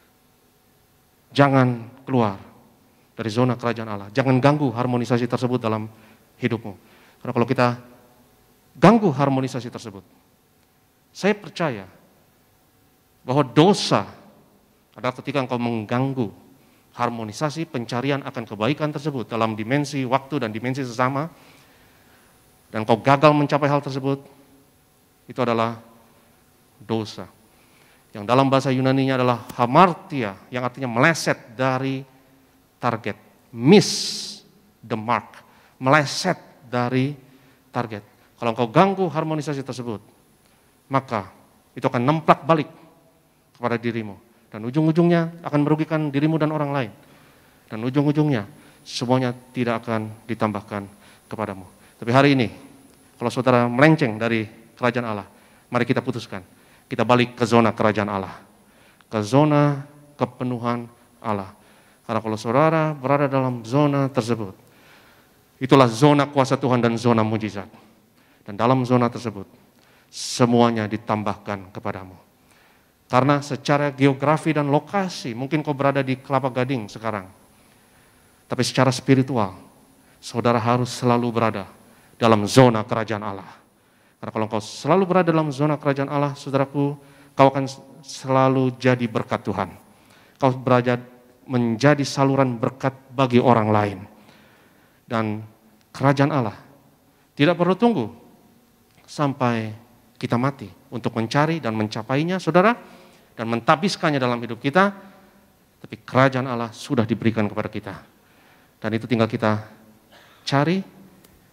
Speaker 1: Jangan keluar dari zona kerajaan Allah. Jangan ganggu harmonisasi tersebut dalam hidupmu. Karena kalau kita ganggu harmonisasi tersebut, saya percaya bahwa dosa adalah ketika engkau mengganggu harmonisasi pencarian akan kebaikan tersebut dalam dimensi waktu dan dimensi sesama, dan engkau gagal mencapai hal tersebut, itu adalah dosa. Yang dalam bahasa Yunaninya adalah hamartia, yang artinya meleset dari target, miss the mark, meleset dari target. Kalau engkau ganggu harmonisasi tersebut, maka itu akan nemplak balik kepada dirimu. Dan ujung-ujungnya akan merugikan dirimu dan orang lain. Dan ujung-ujungnya semuanya tidak akan ditambahkan kepadamu. Tapi hari ini, kalau saudara melenceng dari kerajaan Allah, mari kita putuskan. Kita balik ke zona kerajaan Allah. Ke zona kepenuhan Allah. Karena kalau saudara berada dalam zona tersebut, itulah zona kuasa Tuhan dan zona mujizat. Dan dalam zona tersebut, semuanya ditambahkan kepadamu. Karena secara geografi dan lokasi, mungkin kau berada di Kelapa Gading sekarang. Tapi secara spiritual, saudara harus selalu berada dalam zona kerajaan Allah. Karena kalau kau selalu berada dalam zona kerajaan Allah, saudaraku, kau akan selalu jadi berkat Tuhan. Kau berada menjadi saluran berkat bagi orang lain. Dan kerajaan Allah tidak perlu tunggu sampai kita mati untuk mencari dan mencapainya, saudara, dan mentabiskannya dalam hidup kita. Tapi kerajaan Allah sudah diberikan kepada kita. Dan itu tinggal kita cari,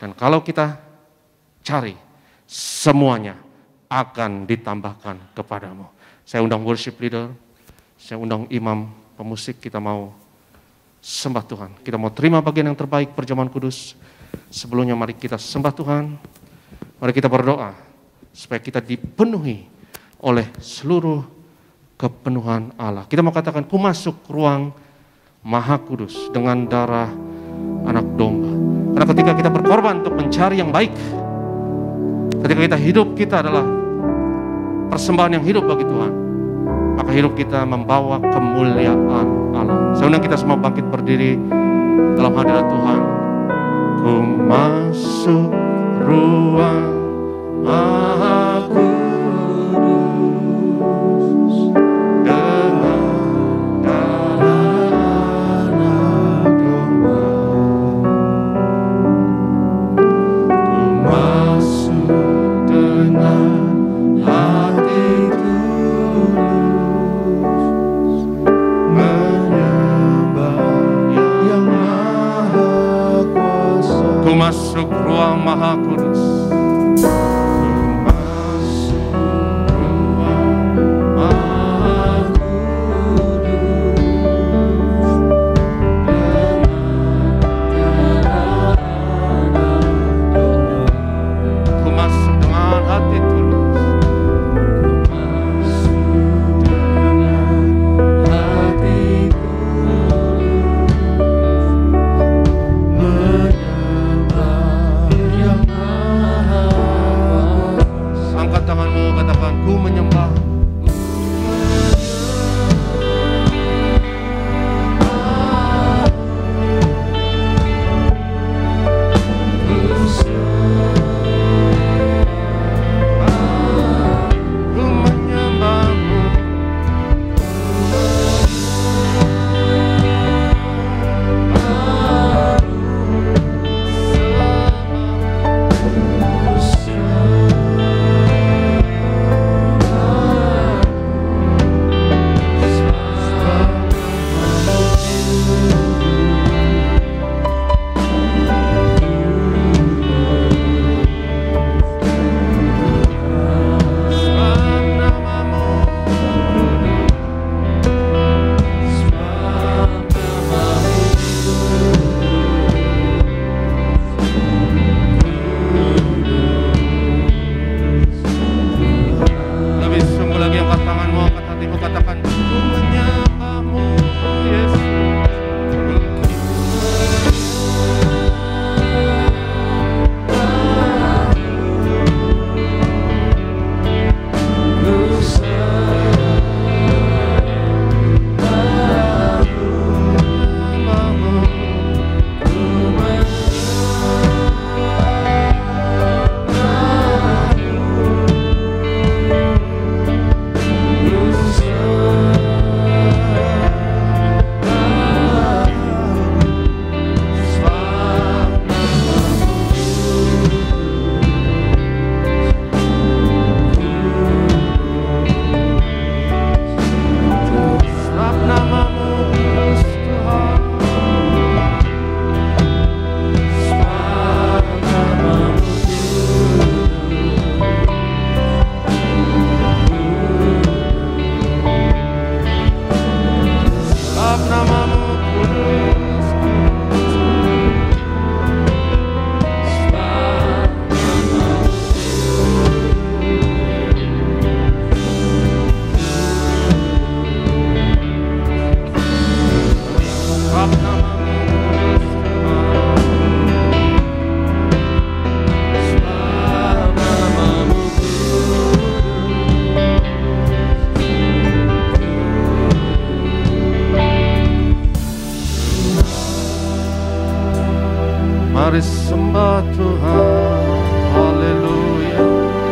Speaker 1: Dan kalau kita cari, semuanya akan ditambahkan kepadamu. Saya undang worship leader, saya undang imam, pemusik, kita mau sembah Tuhan. Kita mau terima bagian yang terbaik perjamuan kudus. Sebelumnya mari kita sembah Tuhan, mari kita berdoa supaya kita dipenuhi oleh seluruh kepenuhan Allah. Kita mau katakan, ku masuk ruang Maha Kudus dengan darah anak domba. Karena ketika kita berkorban untuk mencari yang baik, ketika kita hidup, kita adalah persembahan yang hidup bagi Tuhan, maka hidup kita membawa kemuliaan Allah. Saya undang kita semua bangkit berdiri dalam hadirat Tuhan. Ku masuk ruang Maha Kudus dengan darah anak domba. Ku masuk dengan hati tulus menyembah yang Maha Kuasa. Ku masuk ruang Maha Kudus. Mari sembah Tuhan, haleluya.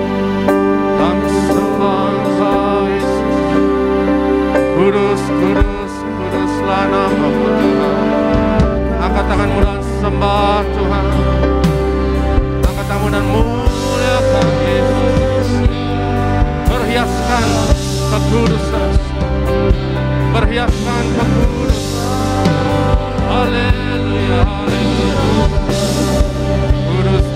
Speaker 1: Kami sembah Engkau Yesus. Kudus, kudus, kuduslah nama-Mu Tuhan. Angkat tanganmu dan sembah Tuhan. Angkat tanganmu dan muliakan Yesus. Berhiaskan kekudusan, berhiaskan kekudusan. Haleluya, haleluya. Kudus,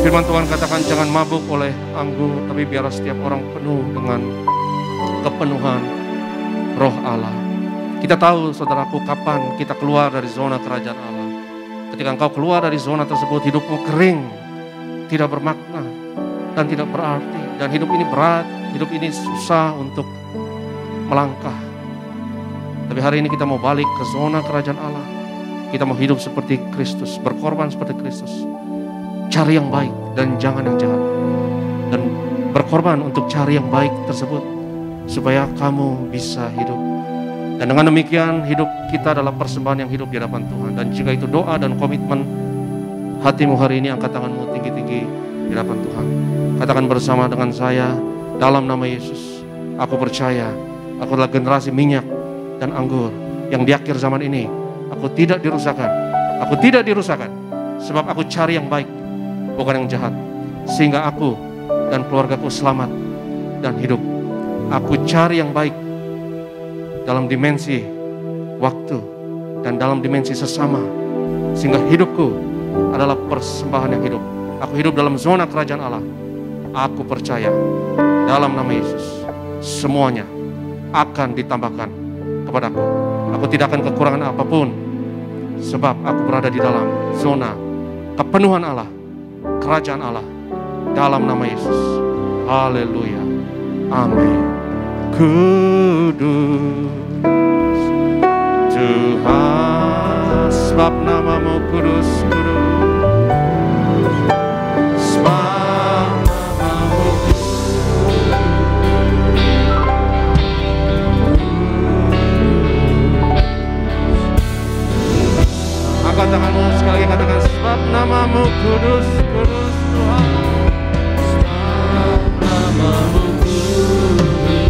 Speaker 1: Firman Tuhan katakan jangan mabuk oleh anggur, tapi biarlah setiap orang penuh dengan kepenuhan roh Allah. Kita tahu saudaraku kapan kita keluar dari zona kerajaan Allah. Ketika engkau keluar dari zona tersebut, hidupmu kering, tidak bermakna dan tidak berarti. Dan hidup ini berat, hidup ini susah untuk melangkah. Tapi hari ini kita mau balik ke zona kerajaan Allah. Kita mau hidup seperti Kristus, berkorban seperti Kristus. Cari yang baik dan jangan yang jahat. Dan berkorban untuk cari yang baik tersebut, supaya kamu bisa hidup. Dan dengan demikian hidup kita adalah persembahan yang hidup di hadapan Tuhan. Dan jika itu doa dan komitmen hatimu hari ini, angkat tanganmu tinggi-tinggi di hadapan Tuhan. Katakan bersama dengan saya, dalam nama Yesus, aku percaya aku adalah generasi minyak dan anggur yang di akhir zaman ini. Aku tidak dirusakkan, aku tidak dirusakkan, sebab aku cari yang baik, bukan yang jahat, sehingga aku dan keluargaku selamat dan hidup. Aku cari yang baik dalam dimensi waktu dan dalam dimensi sesama, sehingga hidupku adalah persembahan yang hidup. Aku hidup dalam zona kerajaan Allah. Aku percaya dalam nama Yesus semuanya akan ditambahkan kepadaku. Aku tidak akan kekurangan apapun, sebab aku berada di dalam zona kepenuhan Allah, kerajaan Allah, dalam nama Yesus. Haleluya, amin. Kudus Tuhan, sebab namamu kudus, kudus, sebab namamu kudus. Angkat tanganmu sekali lagi, katakan sebab namamu kudus, kudus Tuhan, sebab namamu kudus.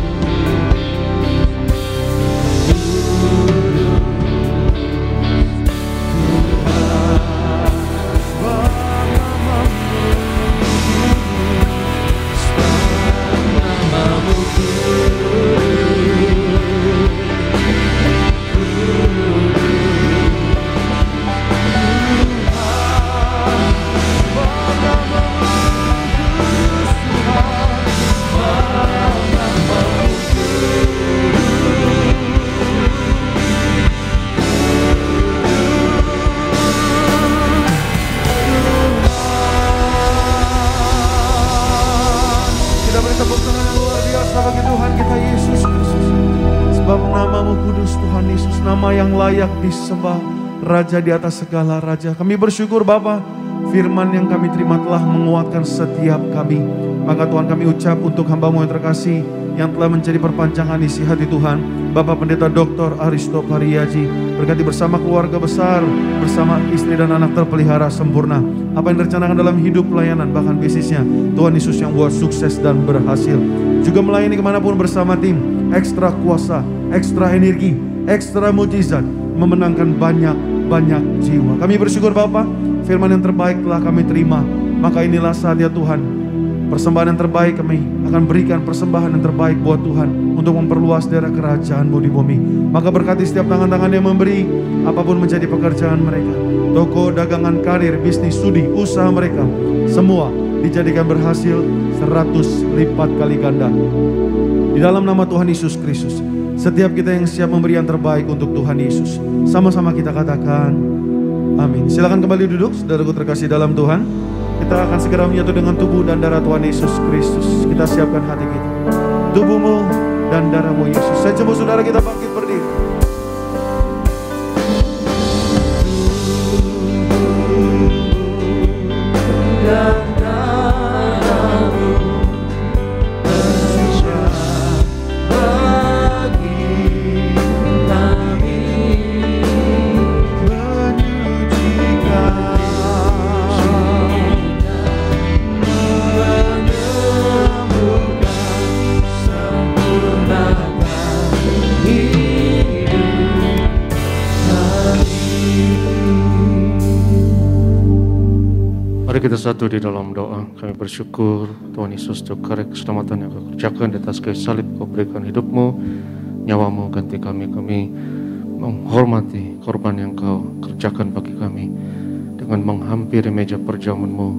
Speaker 1: Nama yang layak disembah, Raja di atas segala raja. Kami bersyukur Bapa, firman yang kami terima telah menguatkan setiap kami. Maka Tuhan kami ucap untuk hamba-Mu yang terkasih, yang telah menjadi perpanjangan isi hati Tuhan, Bapak Pendeta Doktor Aristo Pariaji, berkati bersama keluarga besar, bersama istri dan anak terpelihara sempurna. Apa yang direncanakan dalam hidup pelayanan, bahkan bisnisnya, Tuhan Yesus yang buat sukses dan berhasil. Juga melayani kemanapun bersama tim, ekstra kuasa, ekstra energi, ekstra mujizat, memenangkan banyak-banyak jiwa. Kami bersyukur Bapa, firman yang terbaik telah kami terima. Maka inilah saatnya Tuhan, persembahan yang terbaik kami akan berikan, persembahan yang terbaik buat Tuhan untuk memperluas daerah kerajaan-Mu di bumi. Maka berkati setiap tangan-tangan yang memberi, apapun menjadi pekerjaan mereka, toko, dagangan, karir, bisnis, studi, usaha mereka, semua dijadikan berhasil seratus lipat kali ganda. Di dalam nama Tuhan Yesus Kristus, setiap kita yang siap memberi yang terbaik untuk Tuhan Yesus, sama-sama kita katakan amin. Silakan kembali duduk, saudaraku terkasih dalam Tuhan. Kita akan segera menyatu dengan tubuh dan darah Tuhan Yesus Kristus. Kita siapkan hati kita, tubuhmu dan darahmu Yesus. Saya coba saudara kita bangkit berdiri. Mari kita satu di dalam doa. Kami bersyukur Tuhan Yesus untuk karya keselamatan yang Kau kerjakan di atas kayu salib. Kau berikan hidupmu, nyawamu ganti kami. Kami menghormati korban yang Kau kerjakan bagi kami dengan menghampiri meja perjamuan-Mu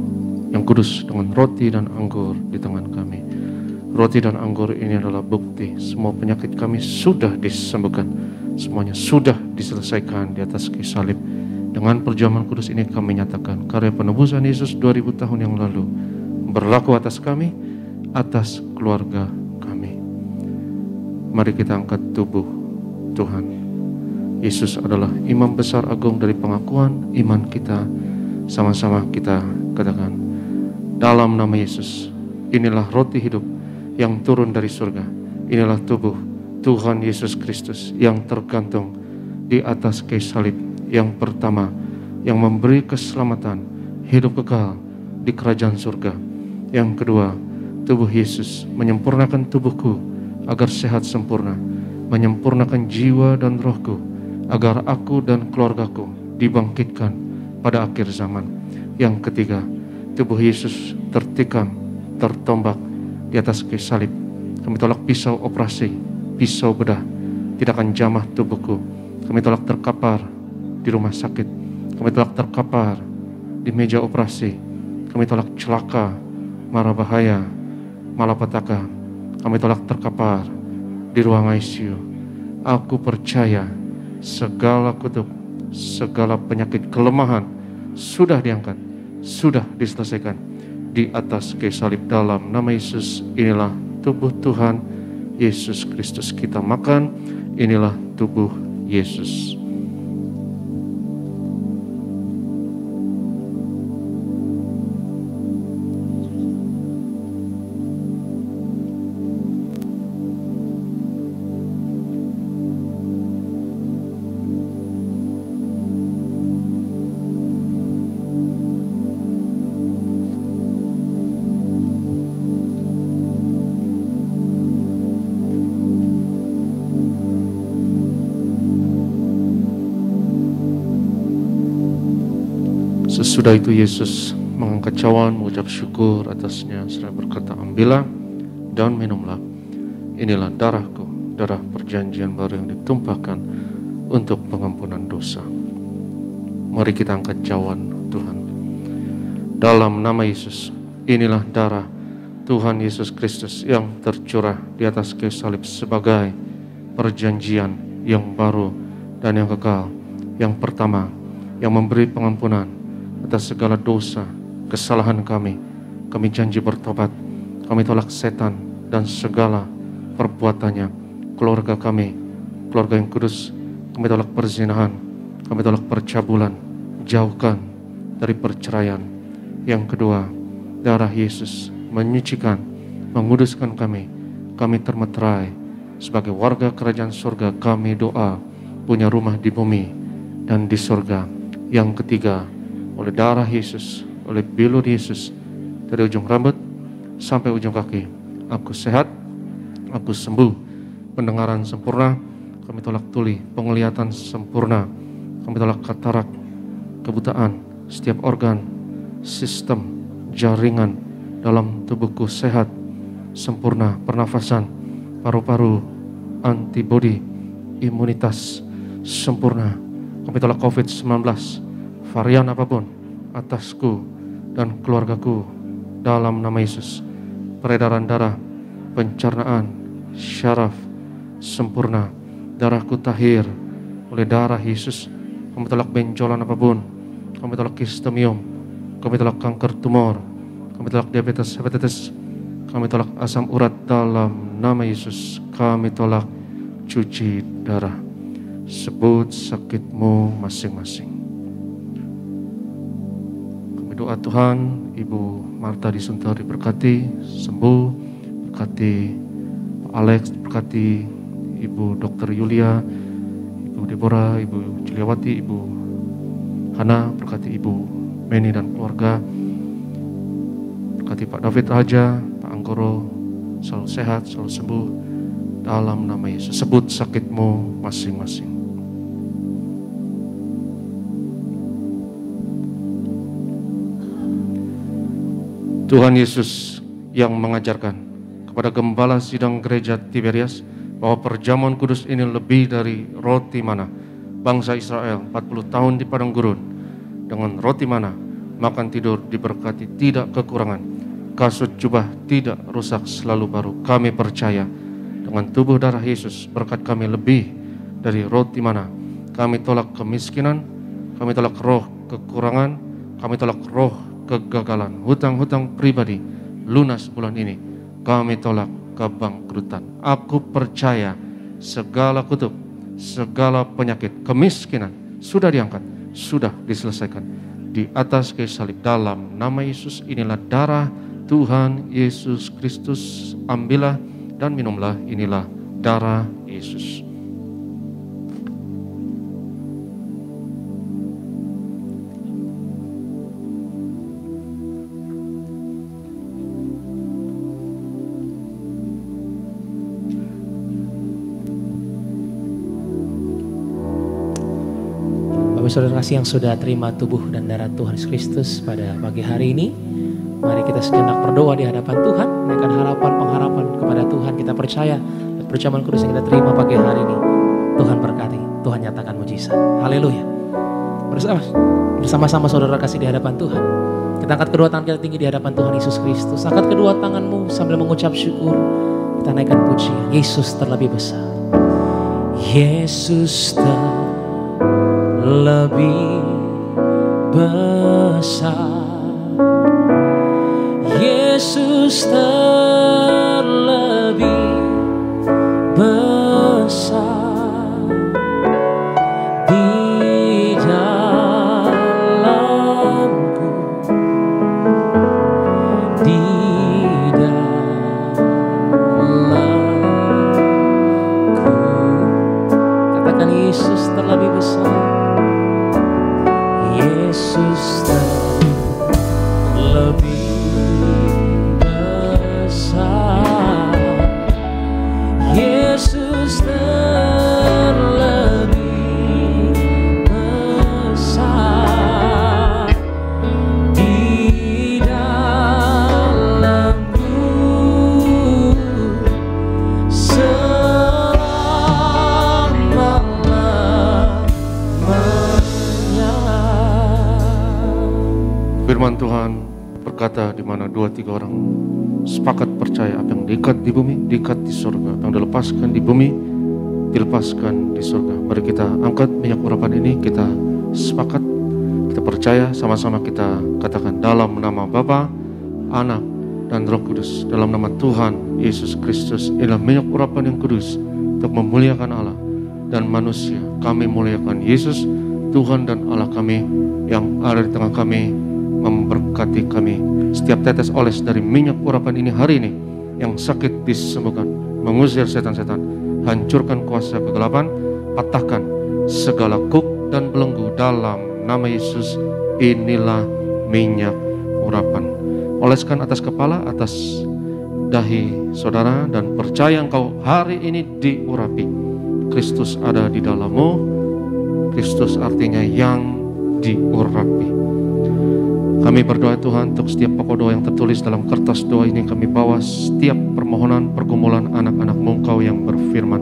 Speaker 1: yang kudus dengan roti dan anggur di tangan kami. Roti dan anggur ini adalah bukti semua penyakit kami sudah disembuhkan, semuanya sudah diselesaikan di atas kayu salib. Dengan perjamuan kudus ini kami nyatakan karya penebusan Yesus dua ribu tahun yang lalu berlaku atas kami, atas keluarga kami. Mari kita angkat tubuh Tuhan. Yesus adalah imam besar agung dari pengakuan iman kita. Sama-sama kita katakan, dalam nama Yesus, inilah roti hidup yang turun dari surga. Inilah tubuh Tuhan Yesus Kristus yang tergantung di atas kayu salib. Yang pertama, yang memberi keselamatan, hidup kekal di kerajaan surga. Yang kedua, tubuh Yesus menyempurnakan tubuhku agar sehat sempurna, menyempurnakan jiwa dan rohku agar aku dan keluargaku dibangkitkan pada akhir zaman. Yang ketiga, tubuh Yesus tertikam, tertombak di atas kayu salib. Kami tolak pisau operasi, pisau bedah, tidak akan jamah tubuhku. Kami tolak terkapar di rumah sakit, kami tolak terkapar di meja operasi, kami tolak celaka, mara bahaya, malapetaka, kami tolak terkapar di ruang I C U. Aku percaya segala kutuk, segala penyakit kelemahan sudah diangkat, sudah diselesaikan di atas kayu salib. Dalam nama Yesus, inilah tubuh Tuhan Yesus Kristus. Kita makan, inilah tubuh Yesus. Sesudah itu Yesus mengangkat cawan, mengucap syukur atasnya, seraya berkata, ambillah dan minumlah. Inilah darahku, darah perjanjian baru yang ditumpahkan untuk pengampunan dosa. Mari kita angkat cawan Tuhan. Dalam nama Yesus, inilah darah Tuhan Yesus Kristus yang tercurah di atas kayu salib sebagai perjanjian yang baru dan yang kekal. Yang pertama, yang memberi pengampunan atas segala dosa, kesalahan kami. Kami janji bertobat. Kami tolak setan dan segala perbuatannya. Keluarga kami, keluarga yang kudus, kami tolak perzinahan, kami tolak percabulan, jauhkan dari perceraian. Yang kedua, darah Yesus menyucikan, menguduskan kami. Kami termeterai sebagai warga kerajaan surga. Kami doa punya rumah di bumi dan di surga. Yang ketiga, oleh darah Yesus, oleh bilur Yesus, dari ujung rambut sampai ujung kaki, aku sehat, aku sembuh. Pendengaran sempurna, kami tolak tuli. Penglihatan sempurna, kami tolak katarak, kebutaan. Setiap organ, sistem, jaringan dalam tubuhku sehat, sempurna. Pernafasan, paru-paru, antibodi, imunitas sempurna. Kami tolak covid sembilan belas, varian apapun atasku dan keluargaku dalam nama Yesus. Peredaran darah, pencernaan, syaraf sempurna. Darahku tahir oleh darah Yesus. Kami tolak benjolan apapun, kami tolak kistemium, kami tolak kanker tumor, kami tolak diabetes, hepatitis, kami tolak asam urat dalam nama Yesus. Kami tolak cuci darah. Sebut sakitmu masing-masing. Doa Tuhan, Ibu Marta di Sunter diberkati, sembuh, berkati Pak Alex, berkati Ibu Dokter Yulia, Ibu Deborah, Ibu Juliawati, Ibu Hana, berkati Ibu Meni dan keluarga, berkati Pak David Raja, Pak Anggoro, selalu sehat, selalu sembuh dalam nama Yesus. Sebut sakitmu masing-masing. Tuhan Yesus yang mengajarkan kepada gembala sidang gereja Tiberias bahwa perjamuan kudus ini lebih dari roti mana. Bangsa Israel empat puluh tahun di padang gurun dengan roti mana makan tidur diberkati, tidak kekurangan, kasut jubah tidak rusak, selalu baru. Kami percaya dengan tubuh darah Yesus, berkat kami lebih dari roti mana. Kami tolak kemiskinan, kami tolak roh kekurangan, kami tolak roh kegagalan, hutang-hutang pribadi lunas bulan ini. Kami tolak kebangkrutan. Aku percaya segala kutub, segala penyakit, kemiskinan sudah diangkat, sudah diselesaikan di atas kayu salib. Dalam nama Yesus, inilah darah Tuhan Yesus Kristus. Ambillah dan minumlah, inilah darah Yesus.
Speaker 3: Saudara kasih yang sudah terima tubuh dan darah Tuhan Yesus Kristus pada pagi hari ini, mari kita sejenak berdoa di hadapan Tuhan, menaikkan harapan pengharapan kepada Tuhan. Kita percaya perjamuan kudus yang kita terima pagi hari ini, Tuhan berkati, Tuhan nyatakan mujizat. Haleluya. Bersama bersama-sama saudara kasih di hadapan Tuhan, kita angkat kedua tangan kita tinggi di hadapan Tuhan Yesus Kristus. Angkat kedua tanganmu sambil mengucap syukur. Kita naikkan pujian. Yesus terlebih besar, Yesus terlebih lebih besar, Yesus terlebih besar di dalamku, di dalamku. Katakan Yesus terlebih besar, Yesus terlebih besar, Yesus terlebih besar di dalamku selama-lamanya.
Speaker 1: Firman Tuhan berkata, di mana dua tiga orang sepakat percaya, apa yang diikat di bumi diikat di surga, apa yang dilepaskan di bumi dilepaskan di surga. Mari kita angkat minyak urapan ini, kita sepakat, kita percaya, sama-sama kita katakan, dalam nama Bapa, Anak dan Roh Kudus, dalam nama Tuhan Yesus Kristus, inilah minyak urapan yang kudus untuk memuliakan Allah dan manusia. Kami muliakan Yesus, Tuhan dan Allah kami yang ada di tengah kami, memberkati kami. Setiap tetes oles dari minyak urapan ini hari ini, yang sakit disembuhkan, mengusir setan-setan, hancurkan kuasa kegelapan, patahkan segala kuk dan belenggu dalam nama Yesus. Inilah minyak urapan. Oleskan atas kepala, atas dahi saudara, dan percaya engkau hari ini diurapi. Kristus ada di dalammu. Kristus artinya yang diurapi. Kami berdoa Tuhan untuk setiap pokok doa yang tertulis dalam kertas doa ini. Kami bawa setiap permohonan pergumulan anak-anak-Mu Engkau yang berfirman,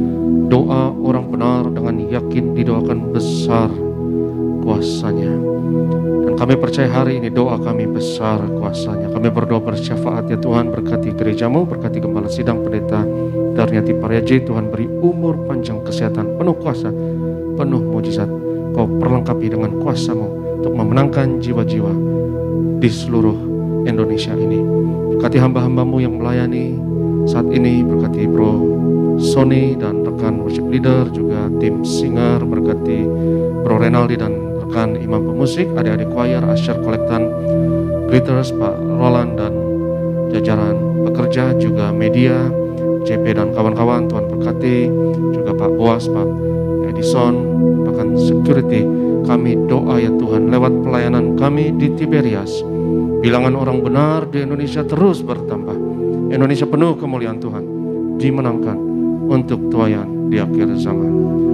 Speaker 1: doa orang benar dengan yakin didoakan besar kuasanya. Dan kami percaya hari ini doa kami besar kuasanya. Kami berdoa bersyafaat ya Tuhan, berkati gereja-Mu, berkati gembala sidang pendeta Darniati Pariaji. Tuhan beri umur panjang, kesehatan, penuh kuasa, penuh mujizat. Kau perlengkapi dengan kuasa-Mu untuk memenangkan jiwa-jiwa di seluruh Indonesia ini. Berkati hamba-hamba-Mu yang melayani saat ini, berkati Bro Sony dan rekan worship leader, juga tim singer, berkati Bro Renaldi dan rekan imam pemusik, adik-adik choir, usher, kolektan, greeters, Pak Roland dan jajaran pekerja, juga media, J P dan kawan-kawan. Tuhan berkati juga Pak Boas, Pak Edison, bahkan security. Kami doa ya Tuhan, lewat pelayanan kami di Tiberias, bilangan orang benar di Indonesia terus bertambah. Indonesia penuh kemuliaan Tuhan, dimenangkan untuk tuayan di akhir zaman.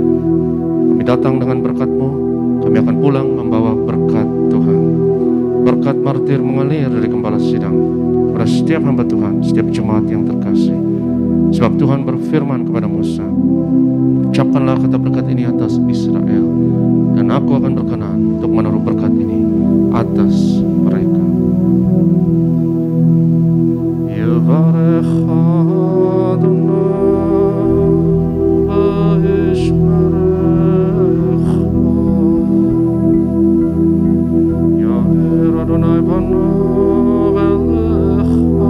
Speaker 1: Kami datang dengan berkat-Mu, kami akan pulang membawa berkat Tuhan. Berkat martir mengalir dari gembala sidang kepada setiap hamba Tuhan, setiap jemaat yang terkasih. Sebab Tuhan berfirman kepada Musa, ucapkanlah kata berkat ini atas Israel, dan aku akan berkenan untuk menaruh berkat ini atas mereka. Yivarech Adonai v'yishmerecha. Yair Adonai panav elecha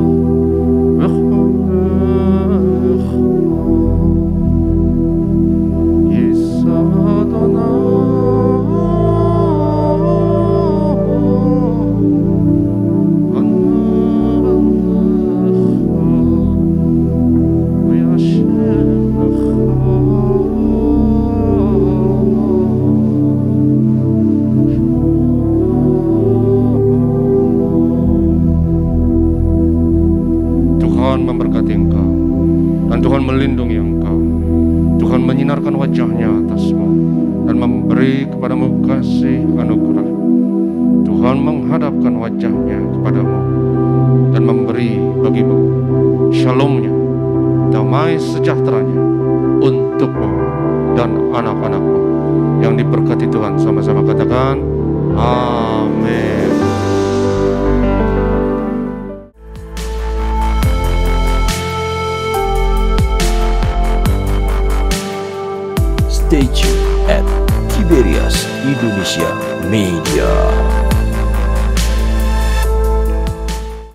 Speaker 1: v'chonecha. Yisa Adonai memberkati engkau, dan Tuhan melindungi engkau. Tuhan menyinarkan wajahnya atasmu dan memberi kepadamu kasih anugerah. Tuhan menghadapkan wajahnya kepadamu dan memberi bagimu shalomnya, damai sejahteranya untukmu dan anak-anakmu. Yang diberkati Tuhan, sama-sama katakan amin.
Speaker 4: Stay tuned at Tiberias Indonesia Media.